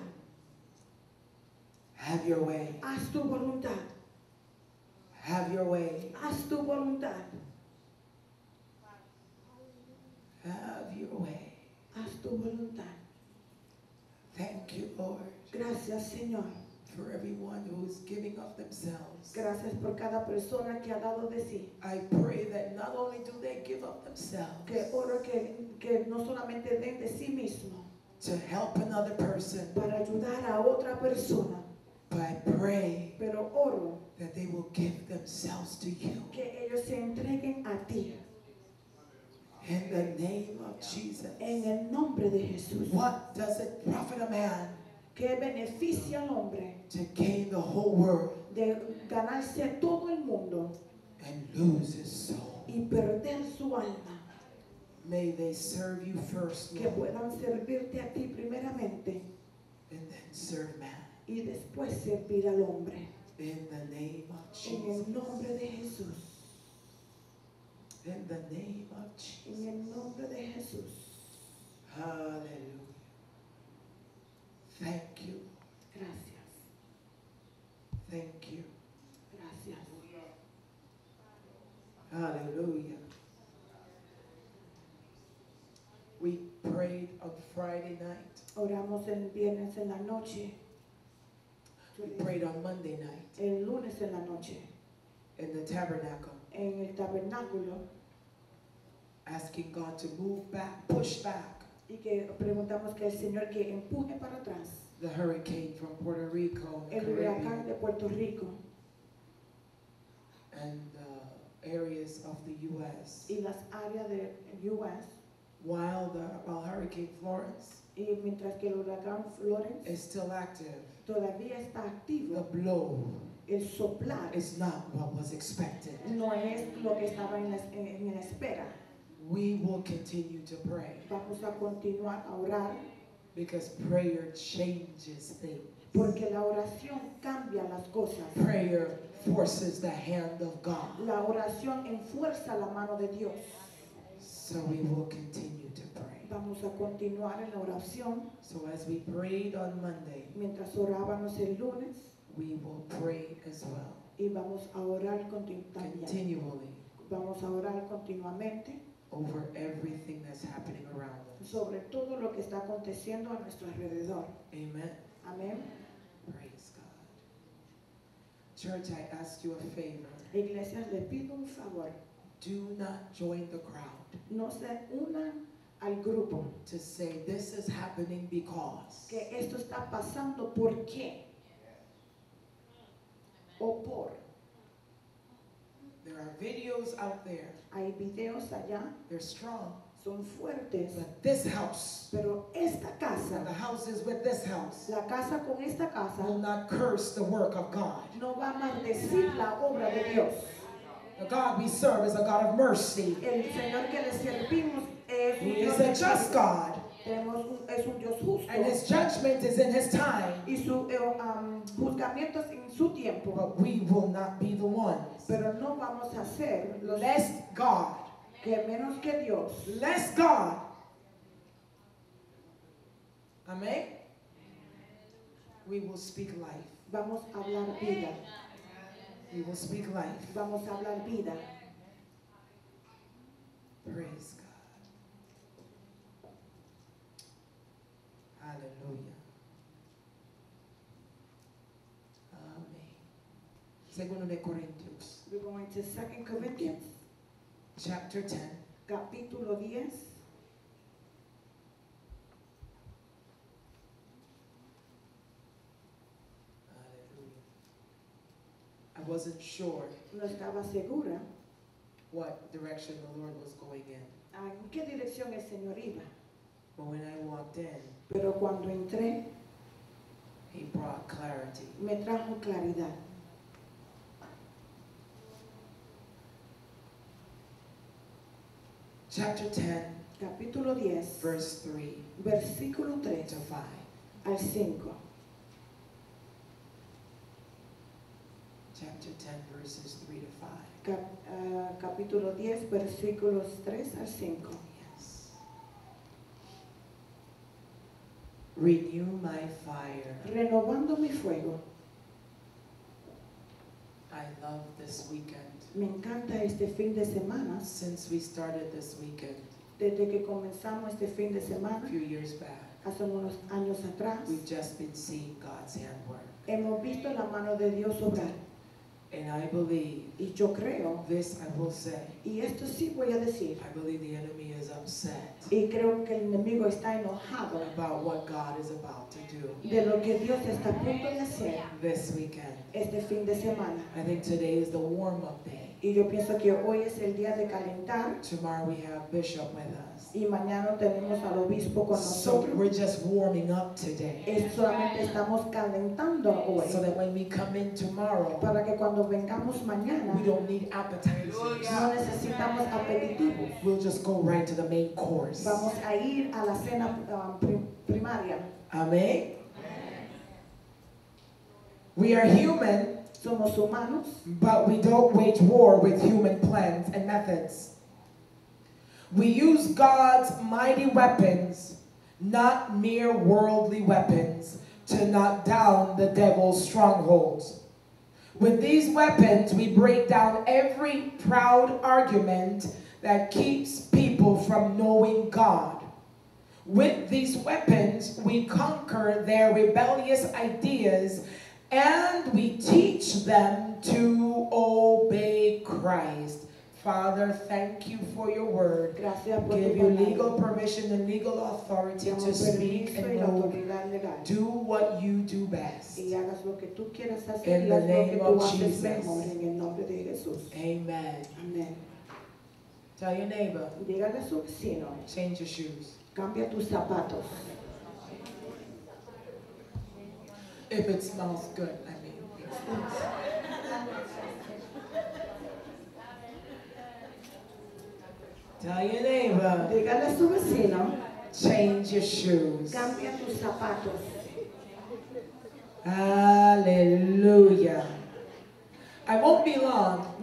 Have your way. haz tu voluntad, Have your way. haz tu voluntad, Have your way. haz tu voluntad. Thank you, Lord, Gracias, Señor. for everyone who is giving of themselves. Gracias por cada persona que ha dado de sí. I pray that not only do they give of themselves Que oro que, que no solamente den de sí mismo to help another person, para ayudar a otra persona, but I pray pero oro that they will give themselves to you. que ellos se entreguen a ti In the name of Jesus. en el nombre de Jesús. What does it profit a man Que beneficia al hombre to gain the whole world de ganarse todo el mundo and lose his soul? y perder su alma. May they serve you first, Que Lord, puedan servirte a ti primeramente and then serve man. y después servir al hombre. In the name of En Jesus. el nombre de Jesús. In the name of En Jesus. el nombre de Jesús. Hallelujah. Thank you. Gracias. Thank you. Gracias. Hallelujah. We prayed on Friday night. Oramos el viernes en la noche. We prayed on Monday night El lunes en la noche. in the tabernacle, En el tabernáculo. asking God to move back, push back Y que preguntamos que el Señor que empuje para atrás the hurricane from Puerto Rico, the el huracán Caribbean, de Puerto Rico and the areas of the U S y las áreas de U S While the while Hurricane Florence y mientras que el huracán Florence is still active, todavía está the activo, blow el soplar is not what was expected. no es lo que estaba en la, en, en la espera. We will continue to pray Vamos a continuar a orar because prayer changes things. porque la oración cambia las cosas. Prayer forces the hand of God. La oración enfuerza la mano de Dios. So we will continue to pray. Vamos a continuar en la oración. So as we prayed on Monday, Mientras orábamos el lunes, we will pray as well, y vamos a orar continu- también. continually, Vamos a orar continuamente over everything that's happening around us. sobre todo lo que está aconteciendo a nuestro alrededor. Amen. Amén. Praise God. Church, I ask you a favor. Iglesias, le pido un favor. Do not join the crowd No se unan al grupo. to say this is happening because. Que esto está pasando por qué. O por. There are videos out there. Hay videos allá, They're strong. son fuertes. But this house, Pero esta and casa, the houses with this house, la casa con esta casa, will not curse the work of God. no va a maldecir la obra de Dios. The God we serve is a God of mercy. El Señor que le servimos es un He Dios is a just God, Tenemos un- es un Dios justo. and His judgment is in His time. Y su eh, um, juzgamiento es en su tiempo. But we will not be the ones. Pero no vamos a ser los Lest God, que menos que Dios. lest God. Amen. We will speak life. Vamos a hablar vida. We will speak life. Vamos a hablar vida. Praise God. Hallelujah. Amén. Segundo de Corintios, We're going to Second Corinthians, chapter ten, capítulo diez. hallelujah. I wasn't sure No estaba segura what direction the Lord was going in, en qué dirección el Señor iba. but when I walked in, Pero cuando entré, He brought clarity. me trajo claridad. Chapter ten, Capítulo diez, verse three versículo tres to five. al cinco. Chapter ten, verses three to five. Cap- ah, capítulo diez, versículos tres al cinco. Yes. Renew my fire. Renovando mi fuego. I love this weekend. Me encanta este fin de semana. Since we started this weekend Desde que comenzamos este fin de a semana, few years back, hace unos años atrás, we've just been seeing God's handwork. hemos visto la mano de Dios obrar. And I believe, Y yo creo, this I will say, y esto sí voy a decir, I believe the enemy is upset y creo que el enemigo está enojado about what God is about to do de lo que Dios está a punto de hacer this weekend. este fin de semana. I think today is the warm-up day. Y yo pienso que hoy es el día de calentar Tomorrow we have Bishop with us. y mañana tenemos al obispo con So nosotros. we're just warming up today. Es solamente estamos calentando hoy So that when we come in tomorrow, para que cuando vengamos mañana we don't need appetizers. no necesitamos aperitivos. We'll just go right to the main course. Vamos a ir a la cena um, prim- primaria. Amen. We are human, Somos humanos, but we don't wage war with human plans and methods. We use God's mighty weapons, not mere worldly weapons, to knock down the devil's strongholds. With these weapons, we break down every proud argument that keeps people from knowing God. With these weapons, we conquer their rebellious ideas and we teach them to obey Christ. Father, thank you for your word. gracias por Give tu you palabra. legal permission and legal authority Damos to speak permiso y and la move. autoridad legal. Do what you do best. Y hagas lo que tú quieras hacer In y the haz lo que name tú of haces Jesus. mejor en el nombre de Jesús. Amen. Amén. Tell your neighbor, Dígale a su vecino, change your shoes. cambia tus zapatos. If it smells good, I mean. Tell your neighbor, Dígale a su vecino, change your shoes. cambia tus zapatos. Hallelujah. I won't be long. No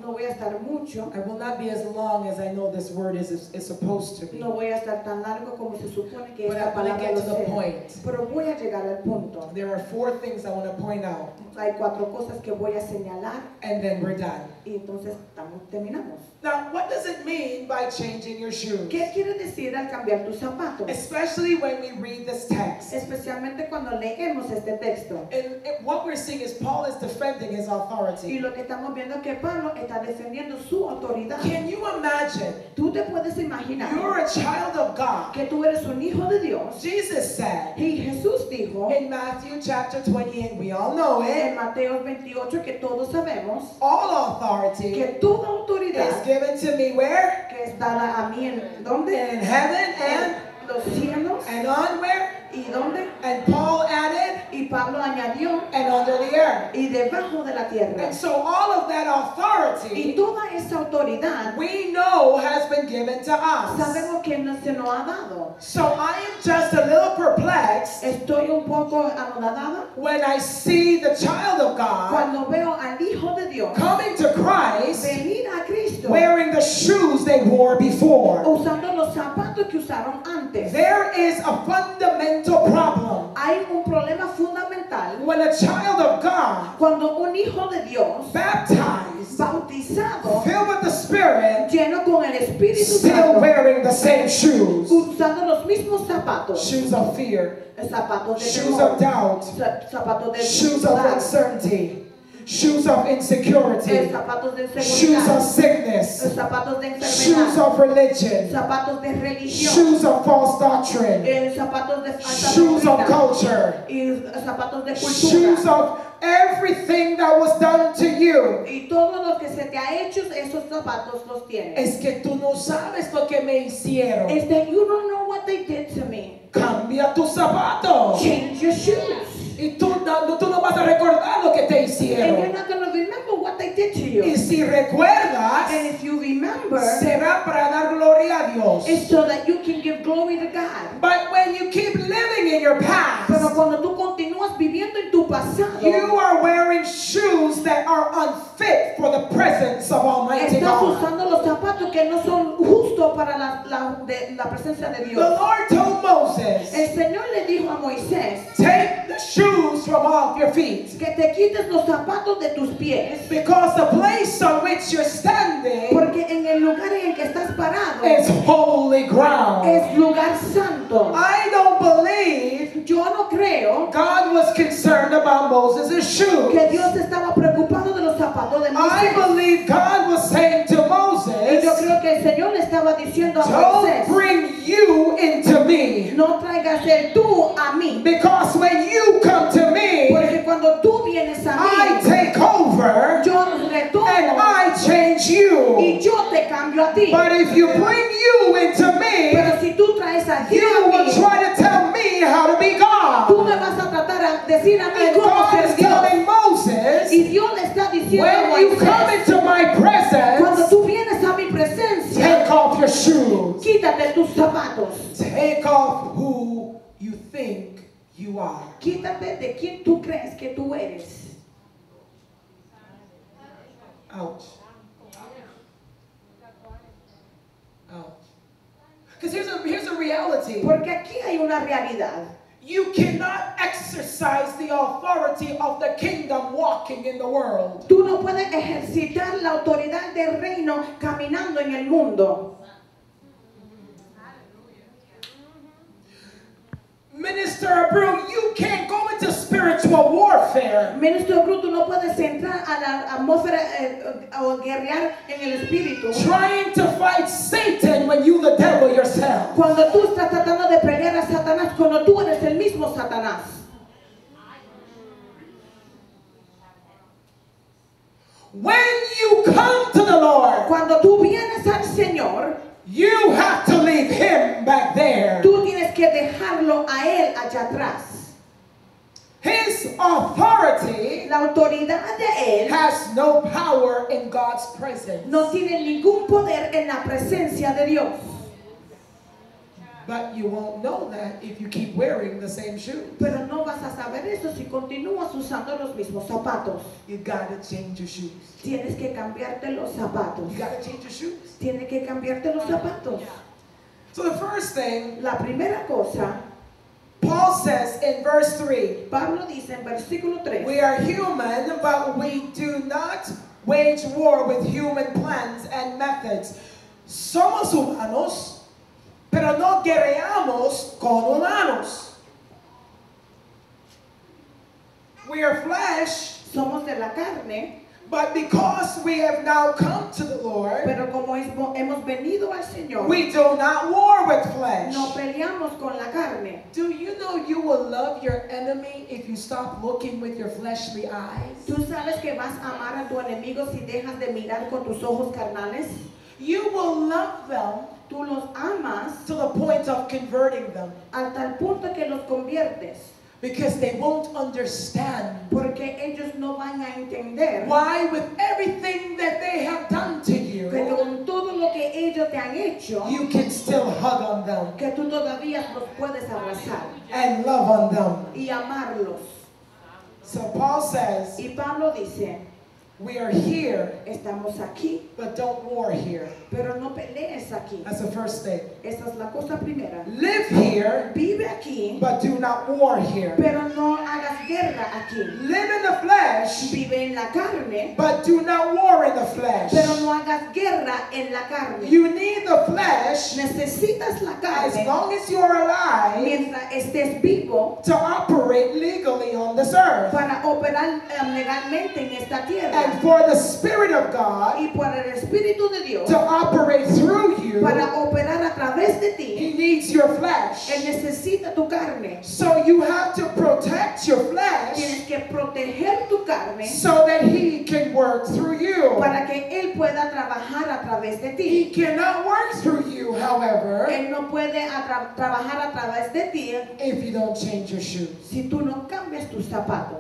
no voy a estar mucho. I will not be as long as I know this word is, is, is supposed to be. No voy a estar tan largo como se supone que But esta I want to palabra get lo to the sea. point. Pero voy a llegar al punto. There are four things I want to point out, Hay cuatro cosas que voy a señalar and then we're done. y entonces estamos, terminamos. Now, what does it mean by changing your shoes? ¿Qué quiere decir al cambiar tus zapatos? Especially when we read this text. Especialmente cuando leemos este texto. And, and what we're seeing is Paul is defending his Y authority. lo que estamos viendo es que Pablo está defendiendo su autoridad. Can you imagine? Tú te puedes imaginar You're a child of God. que tú eres un hijo de Dios. Jesus said Y Jesús dijo in Matthew chapter twenty-eight, we all know en it, Mateo veintiocho que todos sabemos all authority que toda is autoridad given to me where? que está dada a mí en ¿dónde? In heaven and, En los cielos. and on where? ¿Y dónde? And Paul added, Y Pablo añadió and under the earth. y debajo de la tierra. And so all of that Y authority toda esa autoridad we know has been given to us. sabemos que no se nos ha dado. So I am just a little perplexed Estoy un poco anodada when I see the child of God cuando veo al Hijo de Dios coming to Christ venir a Cristo wearing the shoes they wore before. usando los zapatos que usaron antes. There is a fundamental problem Hay un problema fundamental when a child of God, cuando un hijo de Dios baptized, bautizado, filled with the Spirit, lleno con el Espíritu still Santo, wearing the same shoes. usando los mismos zapatos, Shoes of fear, zapatos de shoes temor, of doubt, za- zapatos de shoes of dificultad, uncertainty, shoes of eh, insecurity, zapatos de shoes of inseguridad, sickness, eh, zapatos de shoes enfermedad, of religion, zapatos de religión, shoes of false doctrine, eh, zapatos de falsa shoes of doctrina, culture, y zapatos de shoes cultura. of everything that was done to you. Y todo lo que se te ha hecho, esos zapatos los tienes. Es que tú no sabes lo que me hicieron. Is that you don't know what they did to me. Cambia tus zapatos. Change your shoes. Y tú no, tú no vas a recordar lo que te And you're hicieron. not going to remember what they did to you. Y si recuerdas, And if you remember, será para dar gloria a Dios. it's so that you can give glory to God. But when you keep living in your Pero past, cuando tú continúas viviendo en tu pasado, you are wearing shoes that are unfit for the presence of Almighty estás God. usando los zapatos que no son justos para la, la, de, la presencia de The Dios. Lord told Moses, El Señor le dijo a Moisés take the shoes from off your feet, que te quites los zapatos de tus pies, because the place on which you're standing porque en el lugar en el que estás parado is holy ground. es lugar santo. I don't believe Yo no creo God was concerned about Moses' shoes. que Dios estaba preocupado de los zapatos de I Moisés. believe God was saying to Y yo Moses, creo que el Señor le estaba diciendo a don't Moisés, bring you into me, no traigas el tú a mí, because when you come to me, porque cuando tú vienes a I mí, take over yo and retomo I change y you. yo te cambio a ti. But if you bring you into me, Pero si tú traes a ti you a will mí, try to tell me how to be tú me God. vas a tratar a decir a mí And cómo God ser is Dios. telling Moses, Y Dios le está diciendo a when you come Moisés, into my cuando presence, tú vienes a mi presencia, take off your shoes. quítate tus zapatos. Take off who you think you are. Quítate de quien tú crees que tú eres. Ouch. Ouch. Because here's a, here's a reality. Porque aquí hay una realidad. You cannot exercise the authority of the kingdom walking in the world. Tú no puedes ejercitar la autoridad del reino caminando en el mundo. Minister Abreu, you can't go into spiritual warfare Ministro Bruto, no puedes entrar a la atmósfera eh, o guerrear en el espíritu trying to fight Satan when you the devil yourself. cuando tú estás tratando de pelear a Satanás, cuando tú eres el mismo Satanás. When you come to the Lord, Cuando tú vienes al Señor, you have to leave him back there. tú tienes que dejarlo a Él allá atrás. His authority La autoridad de Él has no power in God's presence. no tiene ningún poder en la presencia de Dios. But you won't know that if you keep wearing the same shoes. Pero no vas a saber eso si continúas usando los mismos zapatos. You gotta change your shoes. Tienes que cambiarte los zapatos. You gotta change your shoes. Tienes que cambiarte los zapatos. So the first thing, La primera cosa, Paul says in verse three, Pablo dice en versículo tres, we are human, but we do not wage war with human plans and methods. Somos humanos, pero no guerreamos con humanos. We are flesh, somos de la carne, but because we have now come to the Lord, pero como es- hemos venido al Señor, we do not war with flesh. no peleamos con la carne. Do you know you will love your enemy if you stop looking with your fleshly eyes? Tú sabes que vas a amar a tu enemigo si dejas de mirar con tus ojos carnales. You will love them Tú los amas to the point of converting them a tal punto que los conviertes, because they won't understand porque ellos no van a entender why, with everything that they have done to you, que con todo lo que ellos te han hecho, you can still hug on them que tú todavía los puedes abrazar and love on them. y amarlos. So Paul says, Y Pablo dice, we are here, estamos aquí, but don't war here. pero no pelees aquí. That's the first thing. Esa es la cosa primera. Live here, Vive aquí, but do not war here. pero no hagas guerra aquí. Live in the flesh, Vive en la carne, but do not war in the flesh. pero no hagas guerra en la carne. You need the flesh Necesitas la as carne long as you are alive mientras estés vivo to operate legally on this earth. para operar eh, legalmente en esta tierra. And for the Spirit of God Y por el Espíritu de Dios to operate through you, para operar a través de ti, He needs your flesh. Él necesita tu carne. So you have to protect your flesh Tienes que proteger tu carne so that He can work through you. para que Él pueda trabajar a través de He ti. cannot work through you, however, Él no puede atra- trabajar a través de ti if you don't change your shoes. si tú no cambias tus zapatos.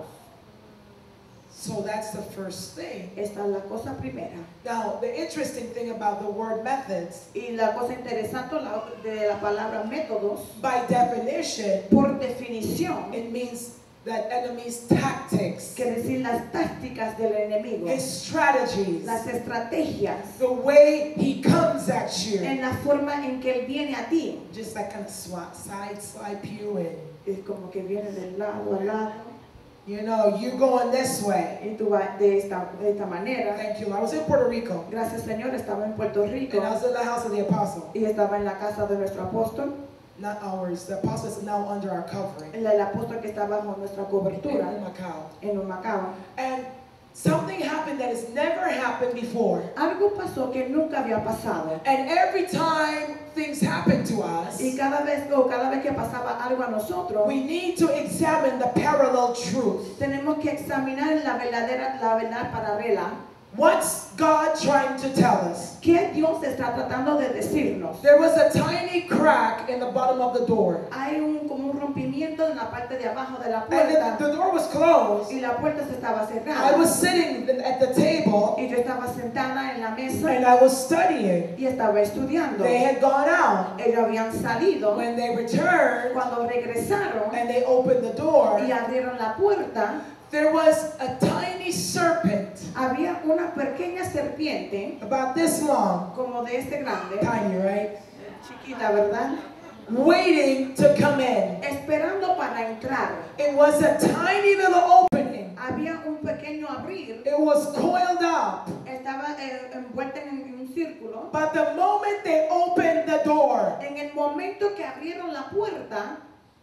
So that's the first thing. Esta es la cosa primera. Now, the interesting thing about the word methods, Y la cosa interesante la- de la palabra métodos, by definition, por definición, it means that enemy's tactics, quiere decir las tácticas del enemigo, his strategies, las estrategias, the way he comes at you, en la forma en que Él viene a ti. just like kind of swat, side swipe you and, Es como que viene del lado a lado you know, you going this way. y tú vas de esta, de esta manera. Thank you. I was in Puerto Rico, Gracias, Señor, estaba en Puerto Rico and I was in the house of the apostle. y estaba en la casa de nuestro apóstol. Not ours. The apostle is now under our covering El, el apóstol que está bajo nuestra in cobertura Macau. en Humacao. And something happened that has never happened before. Algo pasó que nunca había pasado. And every time things happen to us, Y cada vez, o cada vez que pasaba algo a nosotros, we need to examine the parallel truth. tenemos que examinar la verdadera, la verdad paralela. What's God trying to tell us? ¿Qué Dios está tratando de decirnos? There was a tiny crack in the bottom of the door. Hay un, como un rompimiento en la parte de abajo de la And puerta the, the door was closed. y la puerta se estaba I cerrada. was sitting at the table Y yo estaba sentada en la mesa and I was studying. y estaba estudiando. They had gone out. Ellos habían salido. When they returned Cuando regresaron and they opened the door, y abrieron la puerta, there was a tiny serpent había una pequeña serpiente, about this long, como de este grande, tiny, right? chiquita, ¿verdad? Waiting to come in. Esperando para entrar. It was a tiny little opening. Había un pequeño abrir, It was coiled up. estaba eh, envuelta en, en un círculo. But the moment they opened the door, En el momento que abrieron la puerta,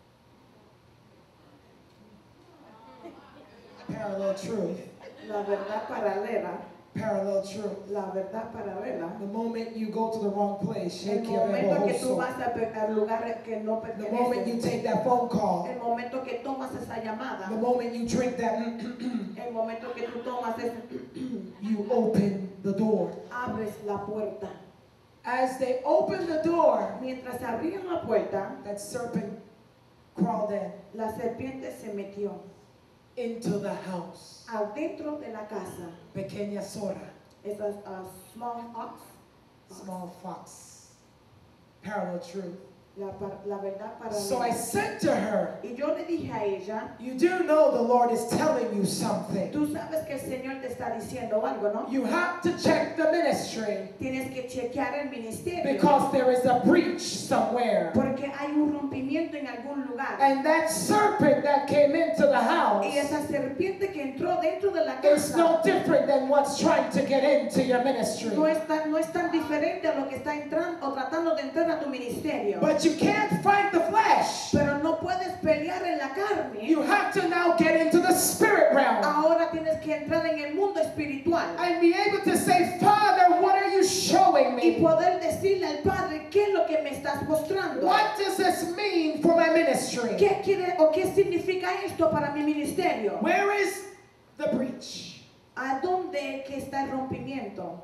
parallel truth, la verdad paralela, parallel truth. la verdad paralela, The moment you go to the wrong place, el shake your momento que tú elbow. vas a pe- al lugar que no The moment you perteneces, take that phone call, el momento que tomas esa llamada, the moment you drink that, el momento que tú tomas ese, you open the door. abres la puerta. As they opened the door, Mientras abrían la puerta, that serpent crawled in la serpiente se metió into the house. adentro de la casa. Pequeña Sora, Esa uh, small ox, small fox. Parallel truth. La, par- la verdad para So I said to her, Y yo le dije a ella, you do know the Lord is telling you something. tú sabes que el Señor te está diciendo algo, ¿no? You have to check the ministry Tienes que chequear el ministerio. because there is a breach somewhere. Porque hay un rompimiento en algún lugar. And that serpent that came into the house Y esa serpiente que entró dentro de la is casa no different than what's trying to get into your ministry. no es, tan, no es tan diferente a lo que está entrando o tratando de entrar a tu ministerio. But you can't fight the flesh. Pero no puedes pelear en la carne. You have to now get into the spirit realm Ahora tienes que entrar en el mundo espiritual. and be able to say, Father, what are you showing Y me? poder decirle al Padre, ¿qué es lo que me estás mostrando? What does this mean for my ministry? ¿Qué quiere o qué significa esto para mi ministerio? Where is the breach? ¿A dónde que está el rompimiento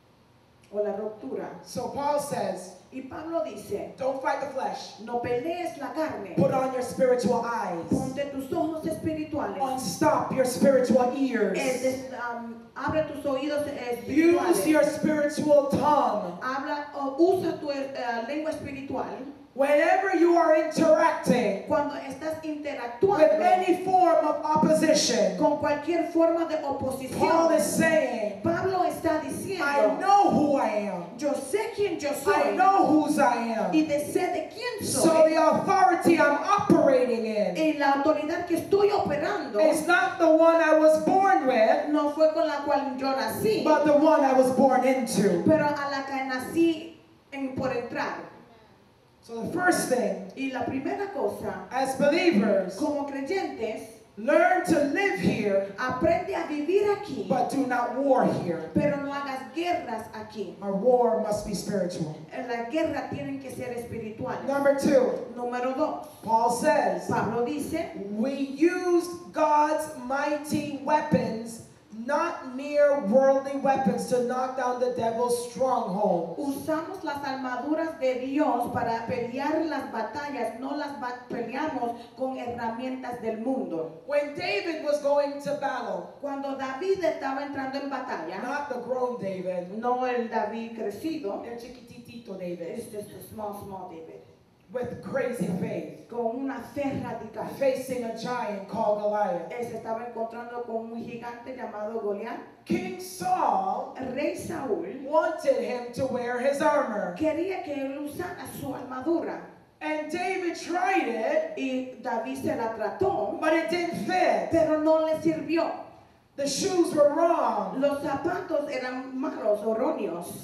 o la ruptura? So Paul says, Y Pablo dice, don't fight the flesh. no pelees la carne. Put on your spiritual eyes. Ponte tus ojos espirituales. Unstop your spiritual ears. Es des- um, abre tus oídos Use espirituales. your spiritual tongue. Habla o usa tu eh, lengua espiritual Whenever you are interacting cuando estás with interactuando any form of opposition, con cualquier forma de Paul oposición. is saying, Pablo está I diciendo, know who I am. yo sé quién yo I soy know whose I am. y de sé de quién So soy. the authority I'm operating in Y la autoridad que estoy operando is not the one I was born with, no fue con la cual yo nací, but the one I was born into. pero a la que nací en, por entrar. So the first thing, Y la primera cosa, as believers, como creyentes, learn to live here, aprende a vivir aquí, but do not war here. pero no hagas guerras aquí. Our war must be spiritual. Las guerras tienen que ser espirituales. Number two, Número dos, Paul says, Pablo dice, we used God's mighty weapons, not mere worldly weapons, to knock down the devil's stronghold. usamos las armaduras de Dios para pelear las batallas, no las ba- peleamos con herramientas del mundo. When David was going to battle, Cuando David estaba entrando en batalla, not the grown David, no el David crecido, el chiquititito David, es just a small, small David, with crazy faith, con una fe radical. facing a giant called Goliath. Él se estaba encontrando con un gigante llamado Goliat. King Saul El rey Saúl wanted him to wear his armor, quería que él usara su armadura and David tried it, y David se la trató, but it didn't fit. pero no le sirvió. The shoes were wrong. Los zapatos eran malos, erróneos.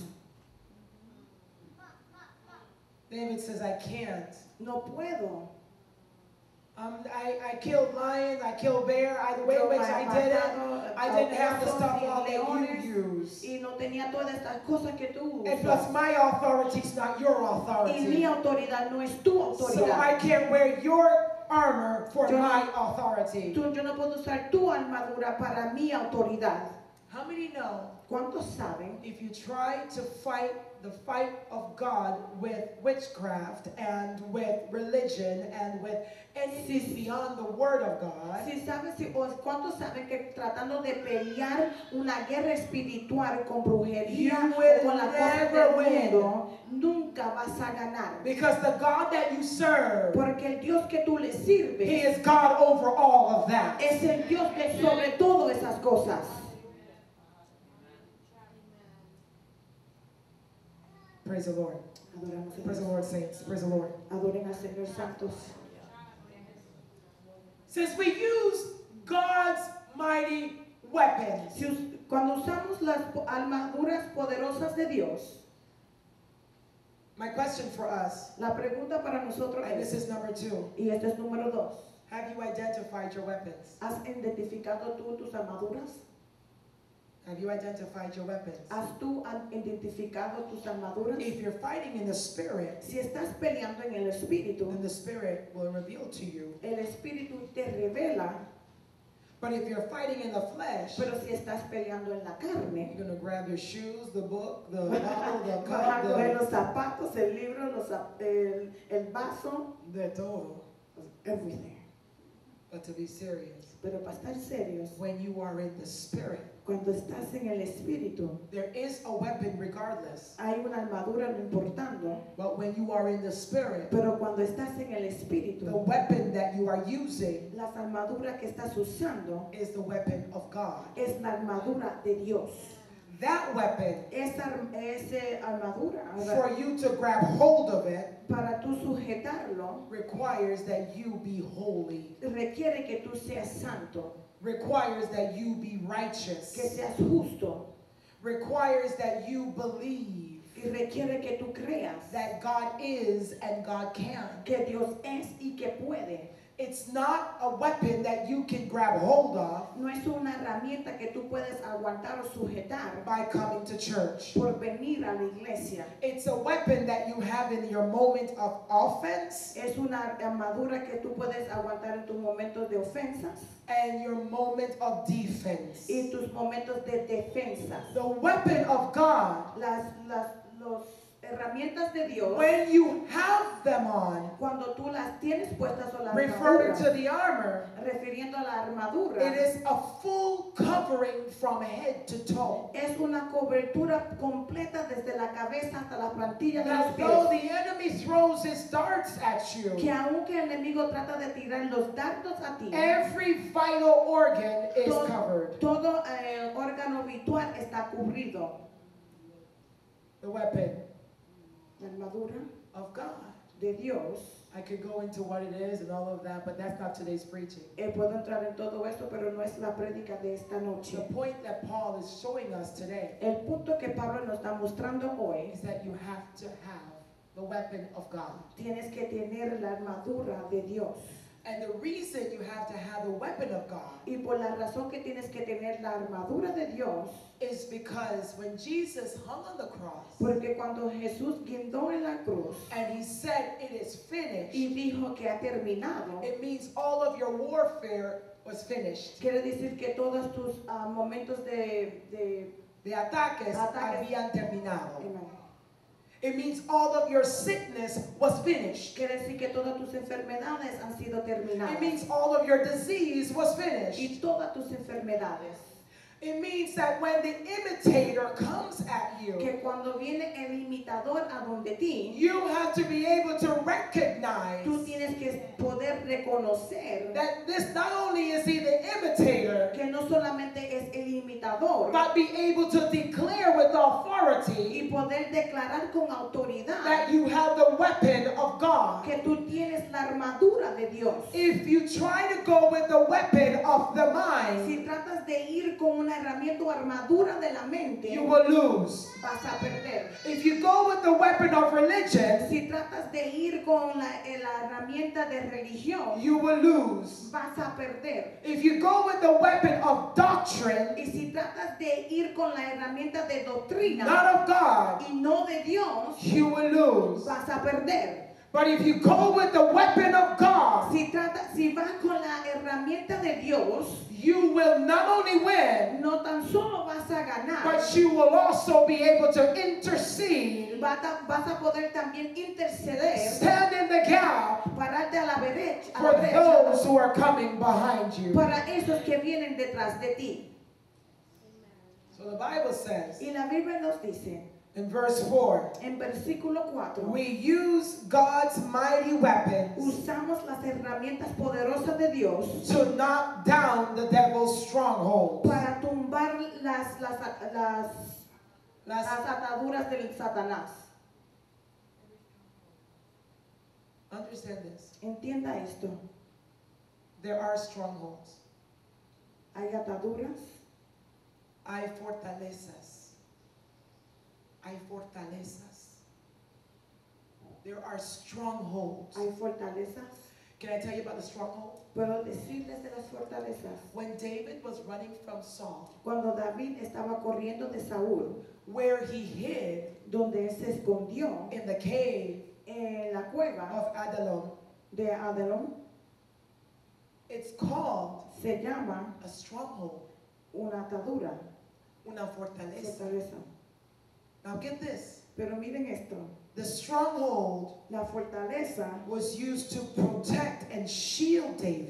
David says, I can't. No puedo. Um, I, I killed lions, I killed bear, either way Yo which he I did it. matado I didn't have the osos stuff y all that leones you use. y no tenía todas estas cosas que tú And plus usas. my authority is not your Y mi authority. autoridad no es tu So autoridad. I can't wear your armor for Yo no- my authority. Tú- yo no puedo usar tu armadura para mi autoridad. How many know ¿Cuántos saben? if you try to fight the fight of God with witchcraft and with religion and with anything beyond the word of God, Si sabes, si, o cuántos saben que tratando de pelear una guerra espiritual con brujería You o will con las cosas never del win. mundo, nunca vas a ganar. because the God that you serve, Porque el Dios que tú le He sirves is God over all of that. es el Dios de sobre todo esas cosas. Praise the Lord. Adoramos a Praise the Dios. Lord, saints. Praise the Lord. Adoren al Señor santos. Since we use God's mighty weapons, Si us- cuando usamos las po- armaduras poderosas de Dios, my question for us, la pregunta para nosotros and this es, is number two, y este es número dos, have you identified your weapons? ¿has identificado tú tus armaduras? Have you identified your weapons? ¿Has tú an- identificado tus armaduras? If you're fighting in the spirit, Si estás peleando en el espíritu, then the spirit will reveal to you. el espíritu te revela, But if you're fighting in the flesh, pero si estás peleando en la carne, you're going to grab your shoes, the book, the bottle, the vas a coger cup, los zapatos, el libro, los zap- el, el vaso, the, de todo. everything. But to be serious, Pero para estar serios, when you are in the Spirit, cuando estás en el Espíritu, there is a weapon regardless. hay una armadura no importando. But when you are in the Spirit, Pero cuando estás en el the Espíritu, weapon that you are using las armaduras que estás usando is the weapon of God. es la armadura de Dios. That weapon, Esa, esa armadura, for you to grab hold of it, para tú sujetarlo, requires that you be holy, requiere que tú seas santo, requires that you be que righteous, seas justo, requires that you believe y requiere que tú creas that God is and God can. que Dios es y que puede. It's not a weapon that you can grab hold of No es una herramienta que tú puedes aguantar o sujetar by coming to church. por venir a la iglesia. It's a weapon that you have in your moment of offense Es una armadura que tú puedes aguantar en tus momentos de ofensas and your moment of defense. y tus momentos de defensa. The weapon of God, Las, las los herramientas de Dios, when you have them on, cuando tú las tienes puestas o la referring armadura, to the armor, refiriendo a la armadura, it is a full covering from head to toe. es una cobertura completa desde la cabeza hasta la plantilla de los That though pies. the enemy throws his darts at Que you, aunque el enemigo trata de tirar los dardos a ti, every vital organ is todo, covered. todo eh, órgano vital está cubrido. The weapon La armadura of God. de Dios. I could go into what it is and all of that, but that's not today's preaching. Eh, puedo entrar en todo esto, pero no es la prédica de esta noche. The point that Paul is showing us today El punto que Pablo nos está mostrando hoy, is that you have to have the weapon of God. tienes que tener la armadura de Dios. And the reason you have to have the weapon of God Y por la razón que tienes que tener la armadura de Dios, is because when Jesus hung on the cross porque cuando Jesús guindó en la cruz and he said it is finished, y dijo que ha terminado, it means all of your warfare was finished. quiere decir que todos tus ah, momentos de, de The ataques Ataques. habían terminado. Amen. It means all of your sickness was finished. Quiere decir que todas tus enfermedades han sido terminadas. It means all of your disease was Y finished. todas tus enfermedades. It means that when the imitator comes at you, Que cuando viene el imitador a donde ti, you have to be able to recognize tú tienes que poder reconocer that this not only is he the imitator, que no solamente es el imitador, but be able to declare with authority y poder declarar con autoridad that you have the weapon of God. que tú tienes la armadura de Dios. If you try to go with the weapon of the mind, Si tratas de ir con una herramienta o armadura de la mente, you will lose. vas a perder. If you go with the weapon of religion, Si tratas de ir con la, eh, la herramienta de religión, you will lose. vas a perder. If you go with the weapon of doctrine, Y si tratas de ir con la herramienta de doctrina not of God, y no de Dios, you will lose. vas a perder. But if you go with the weapon of God, Si trata, si vas con la herramienta de Dios, you will not only win, no tan solo vas a ganar, but you will also be able to intercede, vas a, vas a poder también interceder, stand in the gap pararte a la derecha, a for la derecha those who are coming behind you. para esos que vienen detrás de ti. So the Bible says Y la Biblia nos dice in verse four, en versículo cuatro, we use God's mighty weapons usamos las herramientas poderosas de Dios to knock down the devil's strongholds. para tumbar las, las, las, Las- las ataduras del Satanás. Understand this. Entienda esto. There are strongholds. Hay ataduras, Hay fortalezas. Hay fortalezas. There are strongholds. hay fortalezas. Can I tell you about the stronghold? Puedo decirles de las fortalezas. When David was running from Saul, Cuando David estaba corriendo de Saúl, where he hid donde él se escondió in the cave en la cueva of Adullam, de Adullam, it's called se llama a stronghold, una atadura, una fortaleza. fortaleza. Now get this. Pero miren esto, The stronghold la fortaleza was used to protect and shield David está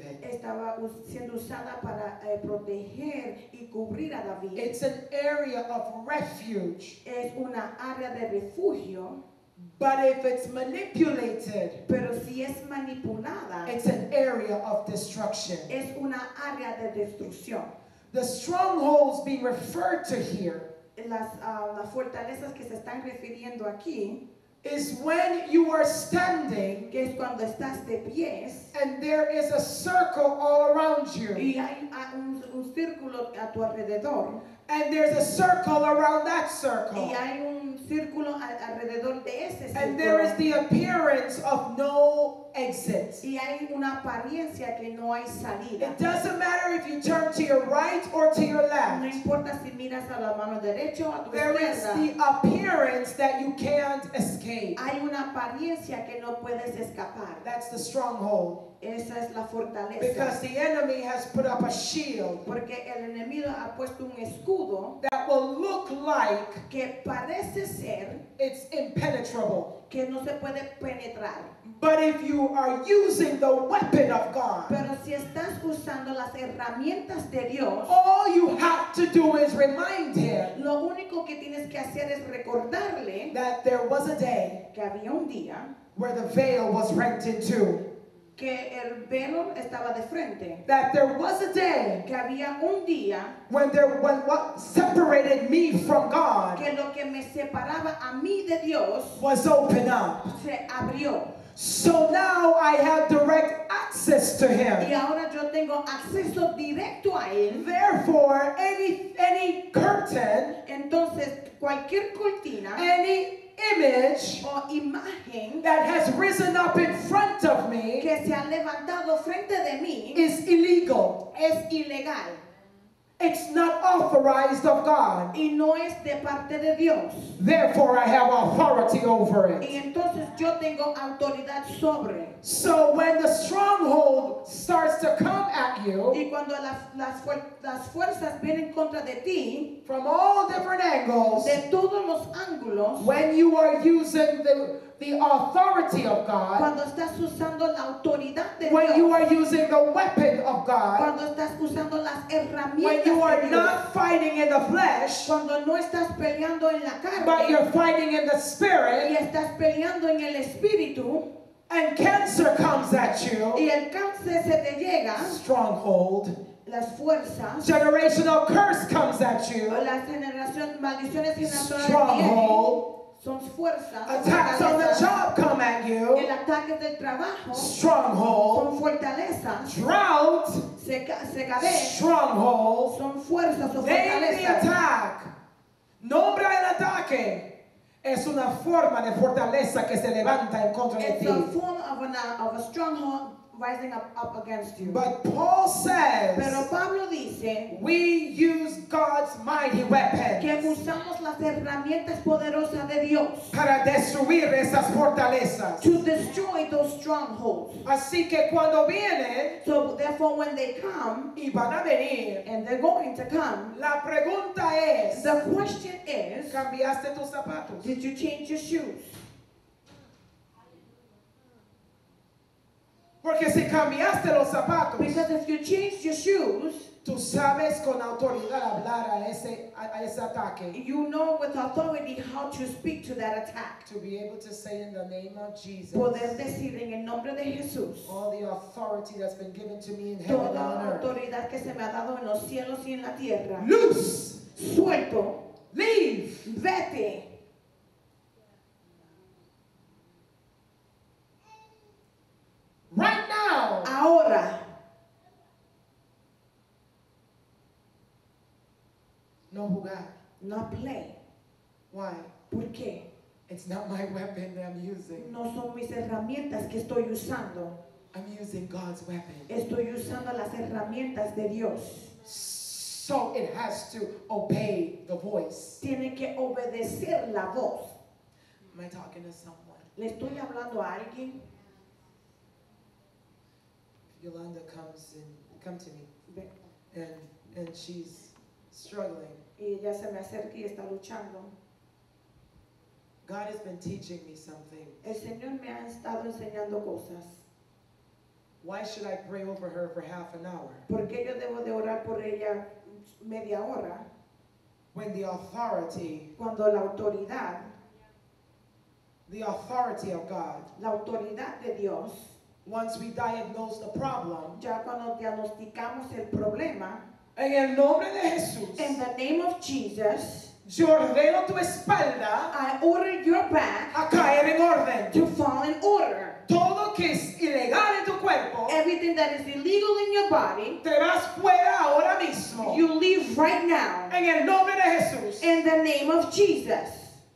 estaba us- siendo usada para eh, proteger y cubrir a David. It's an area of refuge. Es una área de refugio, But if it's manipulated, pero si es manipulada, it's an area of destruction. es una área de destrucción. The strongholds being referred to here Las, ah, las fortalezas que se están refiriendo aquí, is when you are standing que es cuando estás de pies and there is a circle all around you. y hay ah, un, un círculo a tu alrededor, And there's a circle around that y circle. hay un círculo a- alrededor de ese And there is círculo, the appearance of no exit. y hay una apariencia que no hay salida. It doesn't matter if you turn to your right or to your No left. importa si miras a la mano derecha o a tu There is izquierda, the appearance that you can't escape. hay una apariencia que no puedes escapar. That's the stronghold. Esa es la fortaleza. Because the enemy has put up a shield Porque el enemigo ha puesto un escudo that will look like que parece ser it's impenetrable. que no se puede penetrar. But if you are using the weapon of God, Pero si estás usando las herramientas de Dios, all you have to do is remind him lo único que tienes que hacer es recordarle that there was a day que había un día where the veil was rent in two. que el velo estaba de frente, That there was a day que había un día when there when what separated me from God que lo que me separaba a mí de Dios was open up. se abrió. So now I have direct access to Y him. ahora yo tengo acceso directo a él. Therefore, any any curtain, Entonces, cualquier cortina any image o imagen that has risen up in front of me que se ha levantado frente de mí is illegal. es ilegal It's not authorized of God. y no es de parte de Dios. Therefore, I have authority over Y it. entonces yo tengo autoridad sobre. So when the stronghold starts to come at you Y cuando las, las, fuer- las fuerzas vienen contra de ti, from all different angles, de todos los ángulos, when you are using the, the authority of God, cuando estás usando la autoridad de when you Dios, are using the weapon of God, cuando estás usando las when herramientas you are de Dios, not fighting in the flesh, cuando no estás peleando en la but carne you're fighting in the y spirit, estás peleando en el espíritu and cancer comes at you, y el cáncer se te llega, stronghold, las fuerzas, generational curse comes at you, o las generaciones, maldiciones generacionales vienen, stronghold, son fuerzas, son attacks on the fortalezas. job come at you, El ataque del trabajo stronghold, son fortalezas, drought, seca- secadez stronghold, son fuerzas o name the fortalezas. attack, nombra el ataque, es una forma de fortaleza que se levanta en contra de It's a ti. form of, an, of a stronghold rising up, up against you. But Paul says, Pero Pablo dice we use God's mighty que weapons usamos las herramientas poderosas de Dios para destruir esas fortalezas. to destroy those strongholds. Así que cuando vienen, So therefore when they come, y van a venir, and they're going to come, la pregunta es, the question is, ¿cambiaste tus zapatos? did you change your shoes? Porque si cambiaste los zapatos, Because if you changed your shoes, tú sabes con autoridad hablar a ese, a, a ese ataque. you know with authority how to speak to that attack. To be able to say in the name of Jesus, Poder decir en el nombre de Jesús all the authority that's been given to me in heaven toda and la on earth. autoridad que se me ha dado en los cielos y en la tierra. Loose, Suelto, leave. vete. Right now. Ahora, No jugar. no play. Why? ¿Por qué? It's not my weapon that I'm using. No son mis herramientas que estoy usando. I'm using God's weapon. Estoy usando las herramientas de Dios. So it has to obey the voice. Tiene que obedecer la voz. Am I talking to someone? ¿Le estoy hablando a alguien? Yolanda comes and come to me, Ve- and and she's struggling. Y ella se me acerca y está luchando. God has been teaching me something. El Señor me ha estado enseñando cosas. Why should I pray over her for half an hour? ¿Por qué yo debo de orar por ella media hora? When the authority, Cuando la autoridad, the authority of God, la autoridad de Dios, once we diagnose the problem, ya cuando diagnosticamos el problema, en el nombre de Jesús, in the name of Jesus, yo ordeno tu espalda I order your back a caer en orden. to fall in order. Todo que es ilegal en tu cuerpo, Everything that is illegal in your body, te vas fuera ahora mismo. you leave right now En el nombre de Jesús. in the name of Jesus.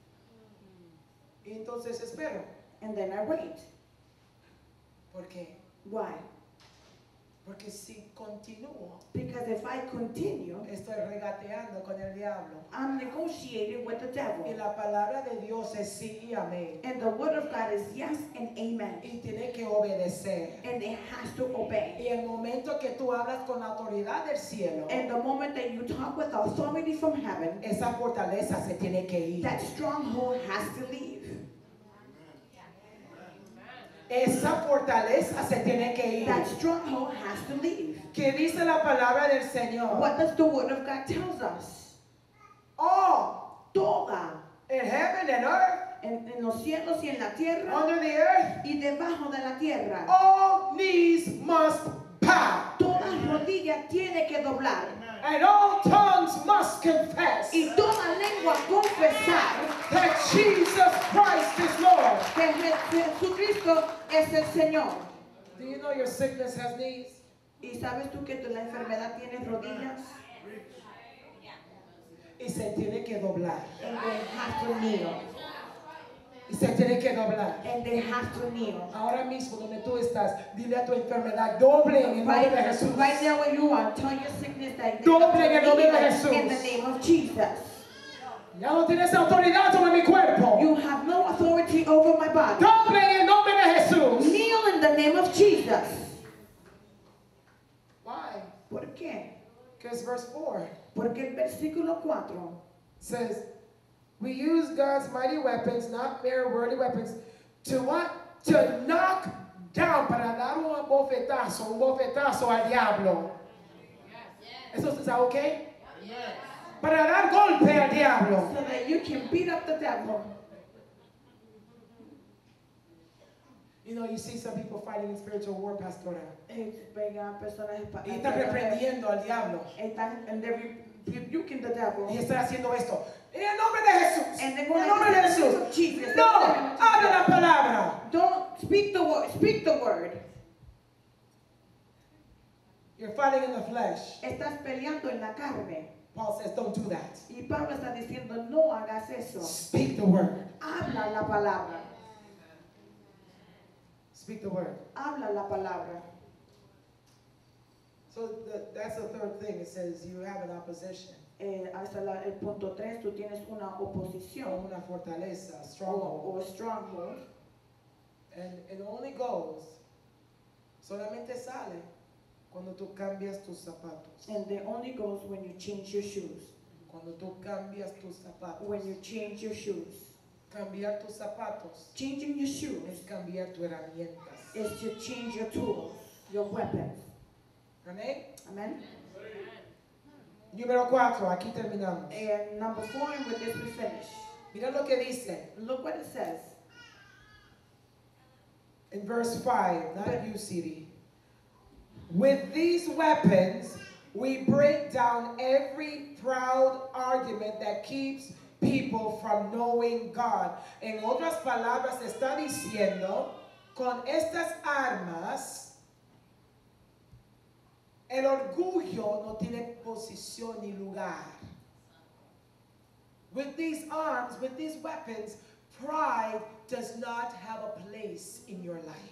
Y entonces espero. And then I wait. ¿Por qué? Why? Porque si continúo, Because if I continue, estoy regateando con el diablo. I'm negotiating with the Y devil. la palabra de Dios es sí y amén. And the word of God is yes and amen. Y tiene que obedecer. And it has to obey. Y el momento que tú hablas con la autoridad del cielo, And the moment that you talk with authority from heaven, esa fortaleza se tiene que ir. that stronghold has to leave. Esa fortaleza se tiene que ir. That stronghold has to leave. ¿Qué dice la palabra del Señor? What does the word of God tells us? All Toda in heaven and earth, en, en los cielos y en la tierra under the earth, y debajo de la tierra. all knees must bow. Toda rodilla tiene que doblar And all tongues must confess y toda lengua confesar that Jesus Christ is Lord. que Je- Jesucristo es el Señor. Do you know your sickness has knees? ¿Y sabes tú que tu- la enfermedad tiene rodillas? Y se tiene que doblar. And they have to kneel. Y se tiene que doblar. And they have to kneel. Ahora mismo donde tú estás, dile a tu enfermedad, doble en el nombre Right, de Jesús. right now where you are, tell your sickness that Doble en el nombre de in Jesús. the name of Jesus. Ya no tienes autoridad sobre mi cuerpo. You have no authority over my body. Doble en el nombre de Jesús. Kneel in the name of Jesus. Why? ¿Por qué? Because verse four Porque el versículo cuatro says, we use God's mighty weapons, not mere worldly weapons, to what? To knock down, para dar un bofetazo, un bofetazo al diablo. ¿Eso está ok? Para dar golpe al diablo. so that you can beat up the devil. You know, you see some people fighting in spiritual war, Pastora. Eh, vengan personas espa- Y están reprendiendo al diablo. Están- and they're re- rebuking the devil. Y están haciendo esto. En el nombre de Jesús. And they're En going el nombre de like, "In the name Jesús. of Jesus." No, habla la palabra. Don't speak the word. Speak the word. You're fighting in the flesh. Estás peleando en la carne. Paul says, don't do that. Y Pablo está diciendo, no hagas eso. Speak the word. Habla la palabra. Speak the word. Habla la palabra. So the, that's the third thing. It says you have an opposition. Eh, hasta la- el punto tres, tú tienes una O oposición una fortaleza, o, stronghold. o stronghold. And it only goes, solamente sale cuando tú cambias tus zapatos. And it only goes when you change your shoes. Cuando tú cambias tus zapatos. When you change your shoes. Cambiar tus zapatos Changing your shoes es cambiar tus herramientas. is to change your tools, your weapons. Amén. Amen. Número cuatro, aquí terminamos. And number four, and with this we finish. Mira lo que dice Look what it says. in verse five, not you, Siri. With these weapons, we break down every proud argument that keeps people from knowing God. En otras palabras, está diciendo, con estas armas, el orgullo no tiene posición ni lugar. With these arms, with these weapons, pride does not have a place in your life.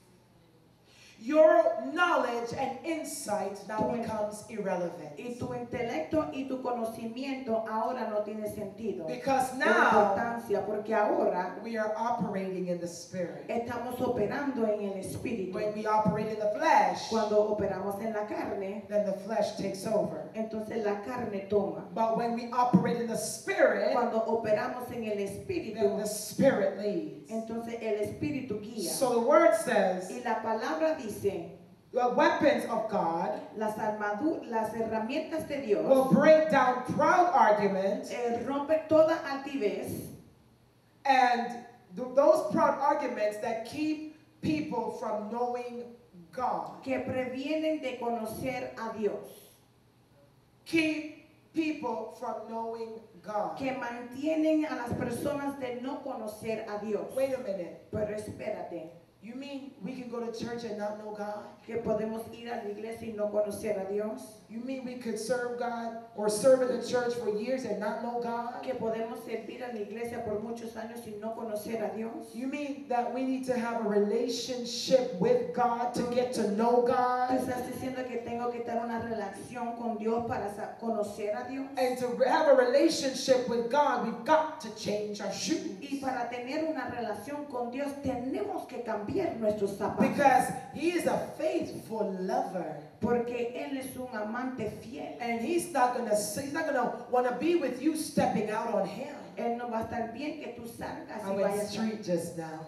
Your knowledge and insight now becomes irrelevant. Y tu intelecto y tu conocimiento ahora no tiene sentido. Because O now importancia, porque ahora we are operating in the spirit. estamos operando en el espíritu. When we operate in the flesh, Cuando operamos en la carne, then the flesh takes over. entonces la carne toma. But when we operate in the spirit, Cuando operamos en el then espíritu, the spirit leads. entonces el espíritu guía. So the word says, Y la palabra dice, the weapons of God las, armadu- las herramientas de Dios, will break down proud arguments, eh, rompe toda altivez and th- those proud arguments that keep people from knowing God. que previenen de conocer a Dios, Keep people from knowing God. que mantienen a las personas de no conocer a Dios. Wait a minute. Pero espérate, You mean we can go to church and not know God? que podemos ir a la iglesia y no conocer a Dios, You mean we could serve God or serve in the church for years and not know God? que podemos servir a la iglesia por muchos años y no conocer a Dios. You mean that we need to have a relationship with God to get to know Tú God? estás diciendo que tengo que tener una relación con Dios para sa- conocer a Dios. And to have a relationship with God, we've got to change our shoes. Y para tener una relación con Dios tenemos que cambiar nuestros zapatos. Because He is a faithful lover. Porque Él es un amante fiel. And He's not gonna He's not gonna want to be with you stepping out on Him. Él no va a estar bien que tú salgas I y went vayas. street just now.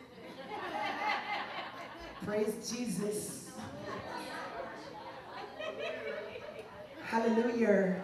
Praise Jesus. Hallelujah.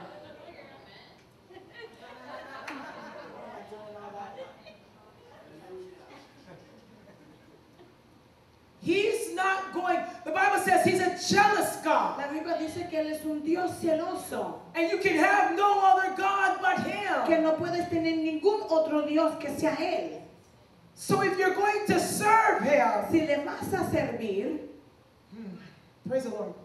He's not going, the Bible says He's a jealous God. La Biblia dice que Él es un Dios celoso. And you can have no other God but Que Him. no puedes tener ningún otro Dios que sea Él. So if you're going to serve Him, Si le vas a servir, praise the Lord.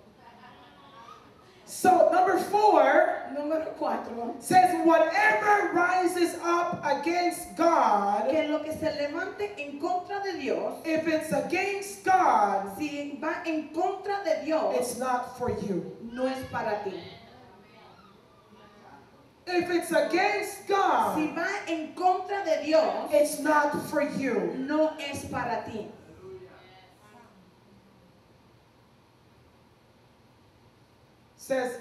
So number four número cuatro, says, whatever rises up against God, que lo que se levante en contra de Dios, if it's against God, si va en contra de Dios, it's not for you. no es para ti. If it's against Si God, va en contra de Dios, it's not for you. no es para ti. Says,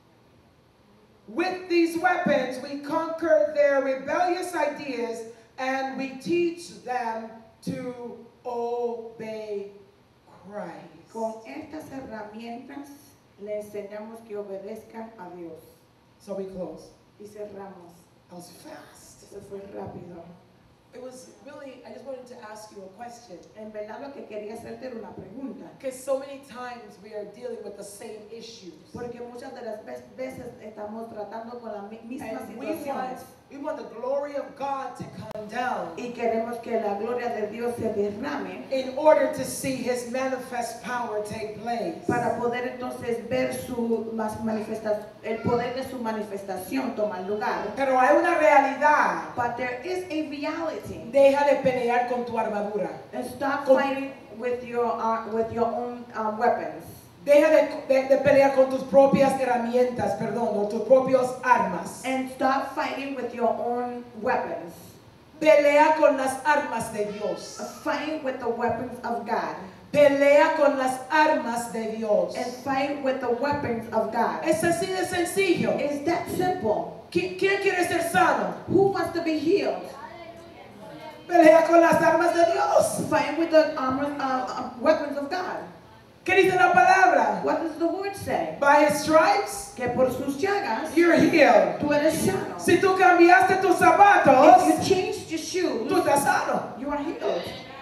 with these weapons we conquer their rebellious ideas and we teach them to obey Christ. Con estas herramientas le enseñamos que obedezcan a Dios. So we close. Y cerramos. That was fast. Eso fue rápido. It was really, I just wanted to ask you a question. En verdad lo que quería hacerte era una pregunta. Because so many times we are dealing with the same issues. Porque muchas de las ve- veces estamos tratando con las mi- mismas And we want, situaciones. we want the glory of God to come down Y queremos que la gloria de Dios se derrame in order to see His manifest power take place. para poder entonces ver su más manifesta- el poder de su manifestación tomar lugar. Pero hay una realidad. But there is a reality. Deja de pelear con tu armadura. And stop Con- fighting with your uh, with your own um, weapons. Deja de, de- de pelear con tus propias herramientas, perdón, o tus propios armas. And stop fighting with your own weapons. Pelea con las armas de Dios. Fight with the weapons of God. Pelea con las armas de Dios. And fight with the weapons of God. Es así de sencillo. It's that simple. ¿Qui- ¿Quién quiere ser sano? Who wants to be healed? Pelea con las armas de Dios. Fight with the armor, uh, uh, weapons of God. ¿Qué dice la palabra? What does the word say? By His stripes, Que por sus llagas you're healed. tú eres sano. Si tú cambiaste tus If zapatos, you changed your shoes, tú estás sano. you are healed.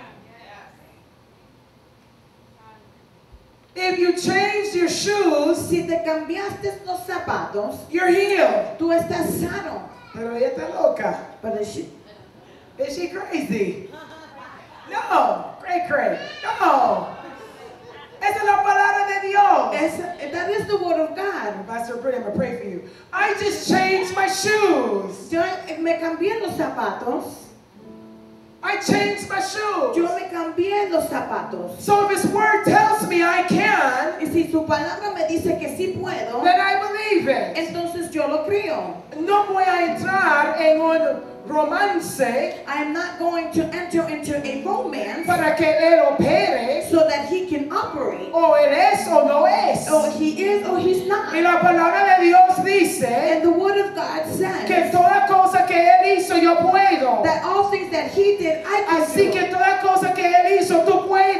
If you changed your shoes, Si te cambiaste los zapatos, you're healed. tú estás sano. Pero ella está loca. But is she, Is she crazy? No, cray cray. No. Esa es la palabra de Dios. es, that is the word of God. Pastor Britt, I'm going to pray for you. I just changed my shoes. Yo me cambié los zapatos. I changed my shoes. Yo me cambié los zapatos. So if His word tells me I can, Y si su palabra me dice que sí puedo, then I believe it. entonces yo lo creo. No voy a entrar en un romance I am not going to enter into a romance para que Él opere, so that he can operate. o Él es o no es. Or he is or he's Y not. la palabra de Dios dice And the word of God que says toda cosa que Él hizo yo puedo. that all things that he did, I can Así do. que toda cosa que Él hizo tú puedes. All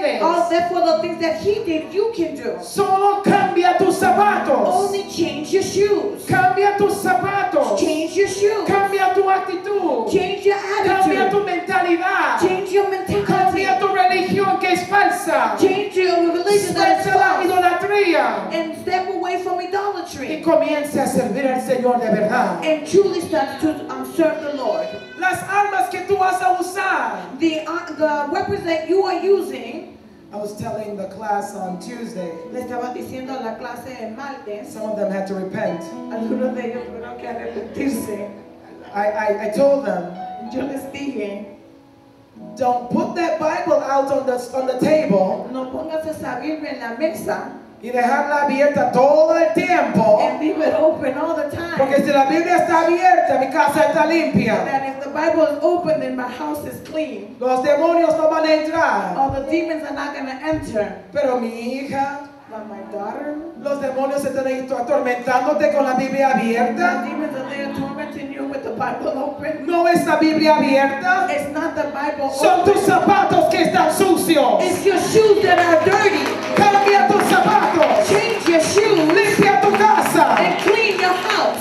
So therefore, the things that he did, you can do. Solo cambia tus zapatos. Only change your shoes. Cambia tus zapatos. Change your shoes. Cambia tu actitud. Change your Cambia tu attitude. mentalidad. Change your mentality. Cambia tu religión que es falsa. Change your religion that is Suelta la false. idolatría. And step away from Y idolatry. comience a servir al Señor de verdad. And truly start to um, serve the Lord. Las armas que tú vas a usar. The, uh, the weapons that you are using, I was telling the class on Tuesday, le estaba diciendo a la clase en martes, some of them had to repent. algunos de ellos tuvieron que arrepentirse. I, I, I told them, Yo les dije, don't put that Bible out on the, on the table no pongas esa Biblia en la mesa y dejarla abierta todo el tiempo. and leave it open all the time. Porque si la Biblia está abierta, mi casa está limpia. That if the Bible is open, then my house is clean. Los demonios no van a entrar. All the demons are not going to enter. Pero mi hija, But my daughter, los demonios están ahí atormentándote con la Biblia the abierta. demons are there tormenting you with the Bible open. ¿No es la Biblia abierta? It's not the Bible Son open. tus zapatos que están sucios. It's your shoes that are dirty. Cambia tus zapatos. Change your shoes Limpia tu casa. and clean your house.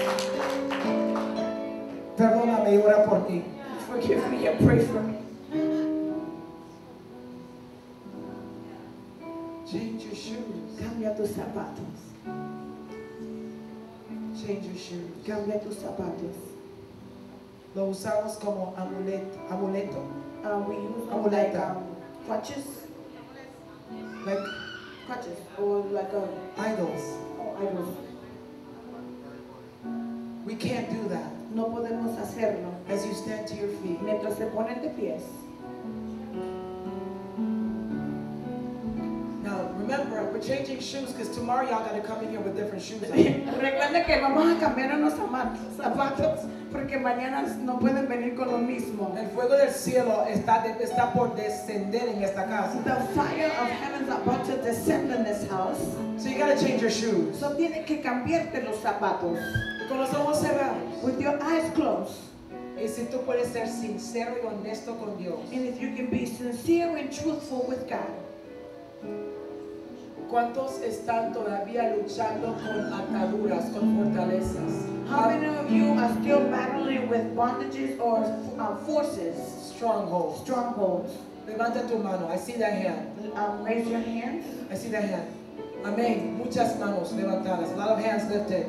Perdóname y ora por mí. Forgive me and pray for me. Change your shoes. Cambia tus zapatos. Change your shoes. Cambia tus zapatos. Lo usamos como amuleto. amuleto. Uh, we use them like um, crutches, Like crutches, or like a idols. oh, idols. We can't do that. No podemos hacerlo As you stand to your feet. mientras se ponen de pies. Now remember, we're changing shoes because tomorrow y'all got to come in here with different shoes on. Recuerden que vamos a cambiar unos zapatos porque mañana no pueden venir con lo mismo. El fuego del cielo está, de- está por descender en esta casa. The fire of heaven is about to descend in this house. So you got to change your shoes. So tienes que cambiarte los zapatos Con los ojos cerrados. with your eyes closed. Y si tú puedes ser sincero y honesto con Dios. And if you can be sincere and truthful with God. ¿Cuántos están todavía luchando con ataduras, con fortalezas? How many of you are still battling with bondages or uh, forces, Strongholds. strongholds? Levanta tu mano. I see that hand. Um, raise your hands. I see that hand. Amén. Muchas manos levantadas. A lot of hands lifted.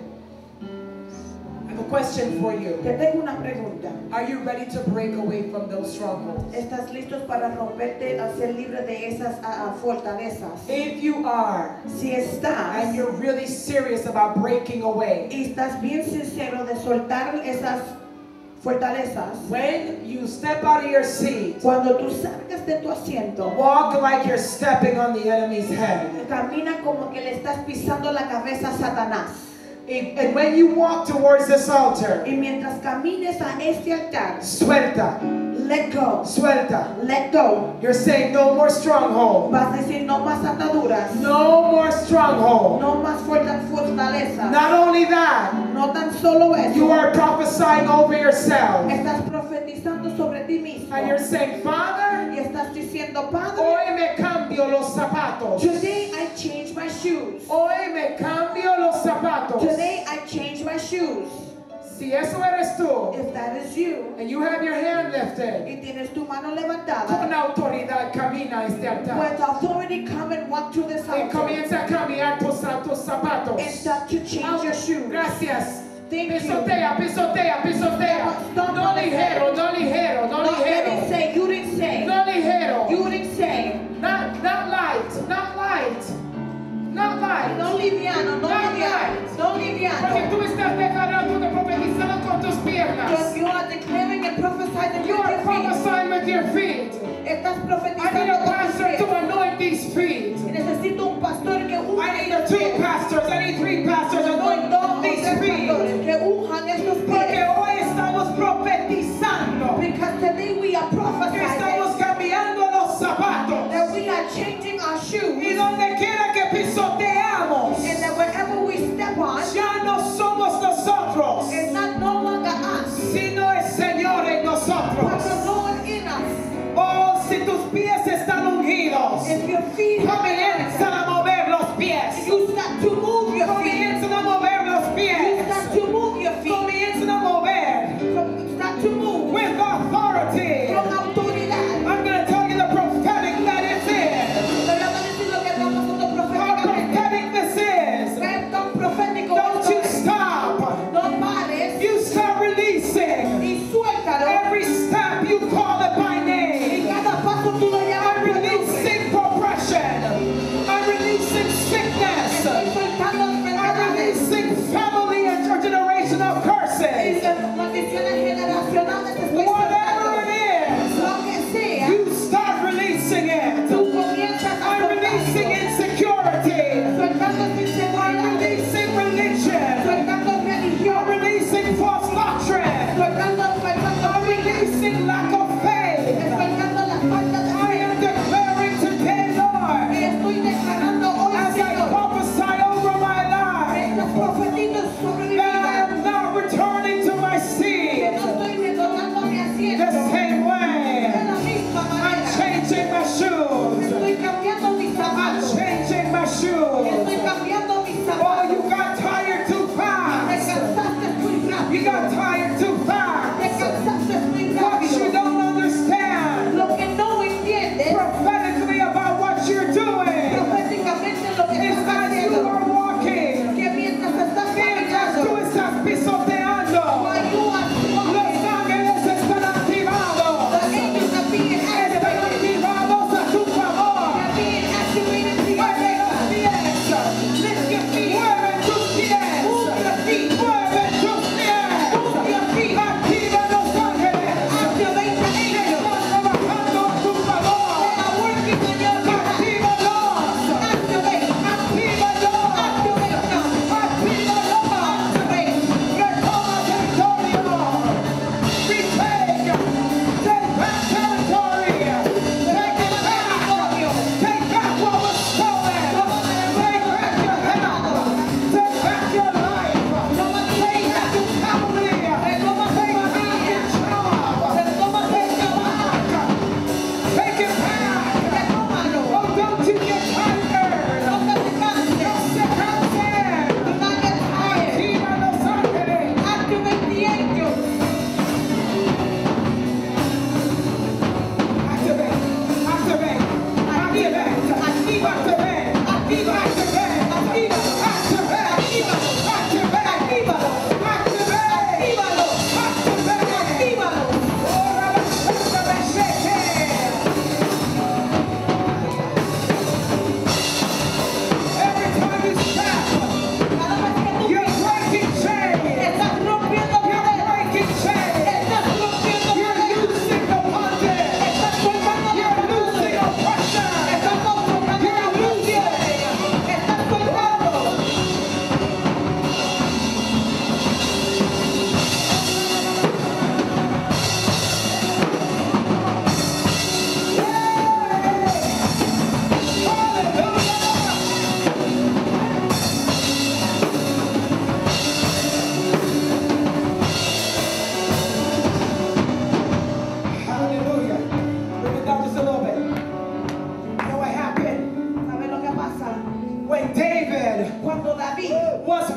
I have a question for you. Te tengo una pregunta. Are you ready to break away from those strongholds? ¿Estás listos para romperte, a ser libre de esas uh, fortalezas? If you are, Si estás and you're really serious about breaking away, y estás bien sincero de soltar esas fortalezas, when you step out of your seat, cuando tú salgas de tu asiento, walk like you're stepping on the enemy's head. camina como que le estás pisando la cabeza a Satanás. And and when you walk towards this altar, Y mientras camines a este altar, suelta, let go, suelta. let go. You're saying no more stronghold. Vas a decir no más ataduras, No more stronghold. no más forta- fortaleza. Not only that, No tan solo eso, you are prophesying over yourself. estás profetizando sobre ti mismo. And you're saying, Father, Y estás diciendo, Padre, hoy me cambio los zapatos. today I change my shoes. Hoy me cambio los zapatos. Today I change my shoes. Si eso eres tú, If that is you, and you have your hand lifted, y tienes tu mano con levantada, autoridad camina a este altar. with authority come and walk through this Y house comienza a cambiar tus, tus zapatos. and start to change your shoes. Gracias. Thank you. Pisotea, pisotea, pisotea. Stop No on the ligero, no ligero, no No, you didn't ligero. say, you didn't say, No ligero. you didn't say. Not, not light, not light. Not light. No liviano, no Not liviano, light. no Porque liviano. tú estás declarando de profetizando con tus piernas. Because you are declaring and prophesying You with are your feet. prophesying with your feet. Estás I need profetizando a con tus pastor pies. to anoint these feet. Y necesito un pastor que unja I need estos two pies. pastors. I need three pastors Dos anoint o these tres feet. pastores que unjan estos Porque pies. hoy estamos profetizando. Because today we are Que prophesying estamos cambiando los zapatos. that we are changing our Y shoes. donde quiera que pisoteamos, And that wherever we step on, ya no somos nosotros, it's not no longer us, sino el Señor en but nosotros. the Lord in us. Oh, si tus pies están ungidos, If your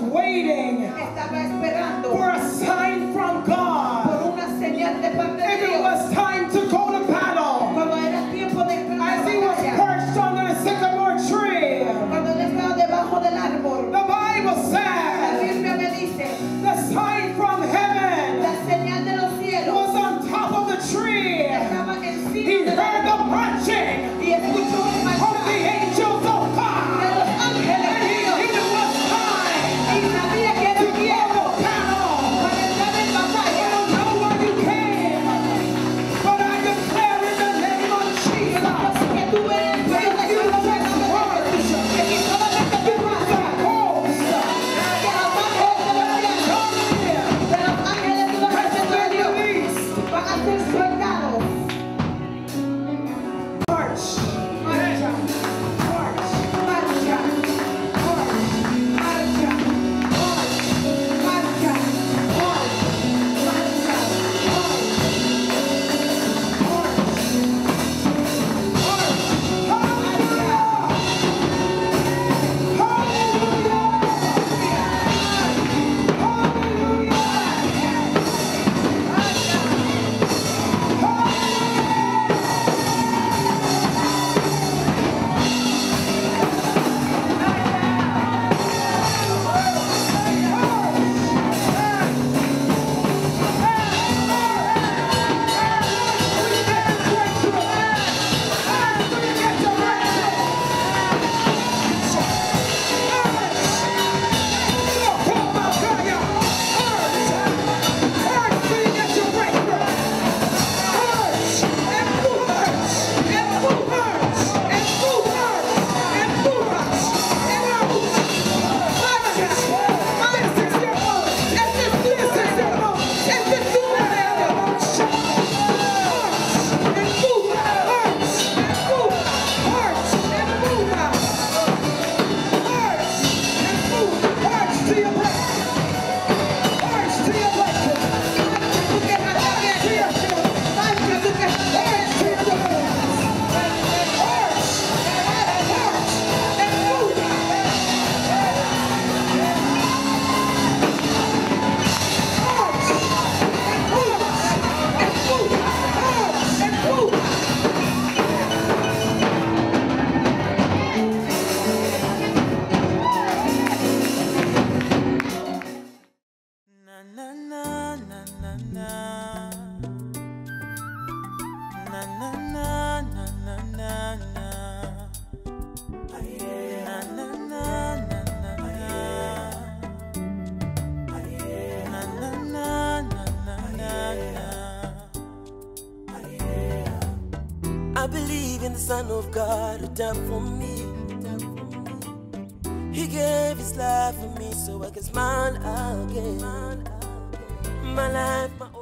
waiting estaba esperando for a sign from God. por una señal de parte If de it Dios. was time to go to battle, Cuando era tiempo de as he was batalla, perched under the sycamore tree, cuando él estaba debajo del árbol, the Bible la says Biblia me dice, the sign from heaven la señal de los cielos was on top of the tree. estaba He encima de heard la the marching y escuchó el of the marchar angels of de God. los ángeles And de he Dios. knew it was time Y sabía que era to go tiempo to battle. para entrar en I batalla. don't know where you came, but I declare in the name of Jesus, Que tú eres Dios de you Dios, just march que si solamente tú with the marchas, host. que los ángeles de los cielos, de los ángeles de los ejércitos de Dios van a ser soldados. March, Marcha, march, marcha, marcha, marcha, marcha, I believe in the Son of God who died for me. He gave his life for me so I can smile again. My life, my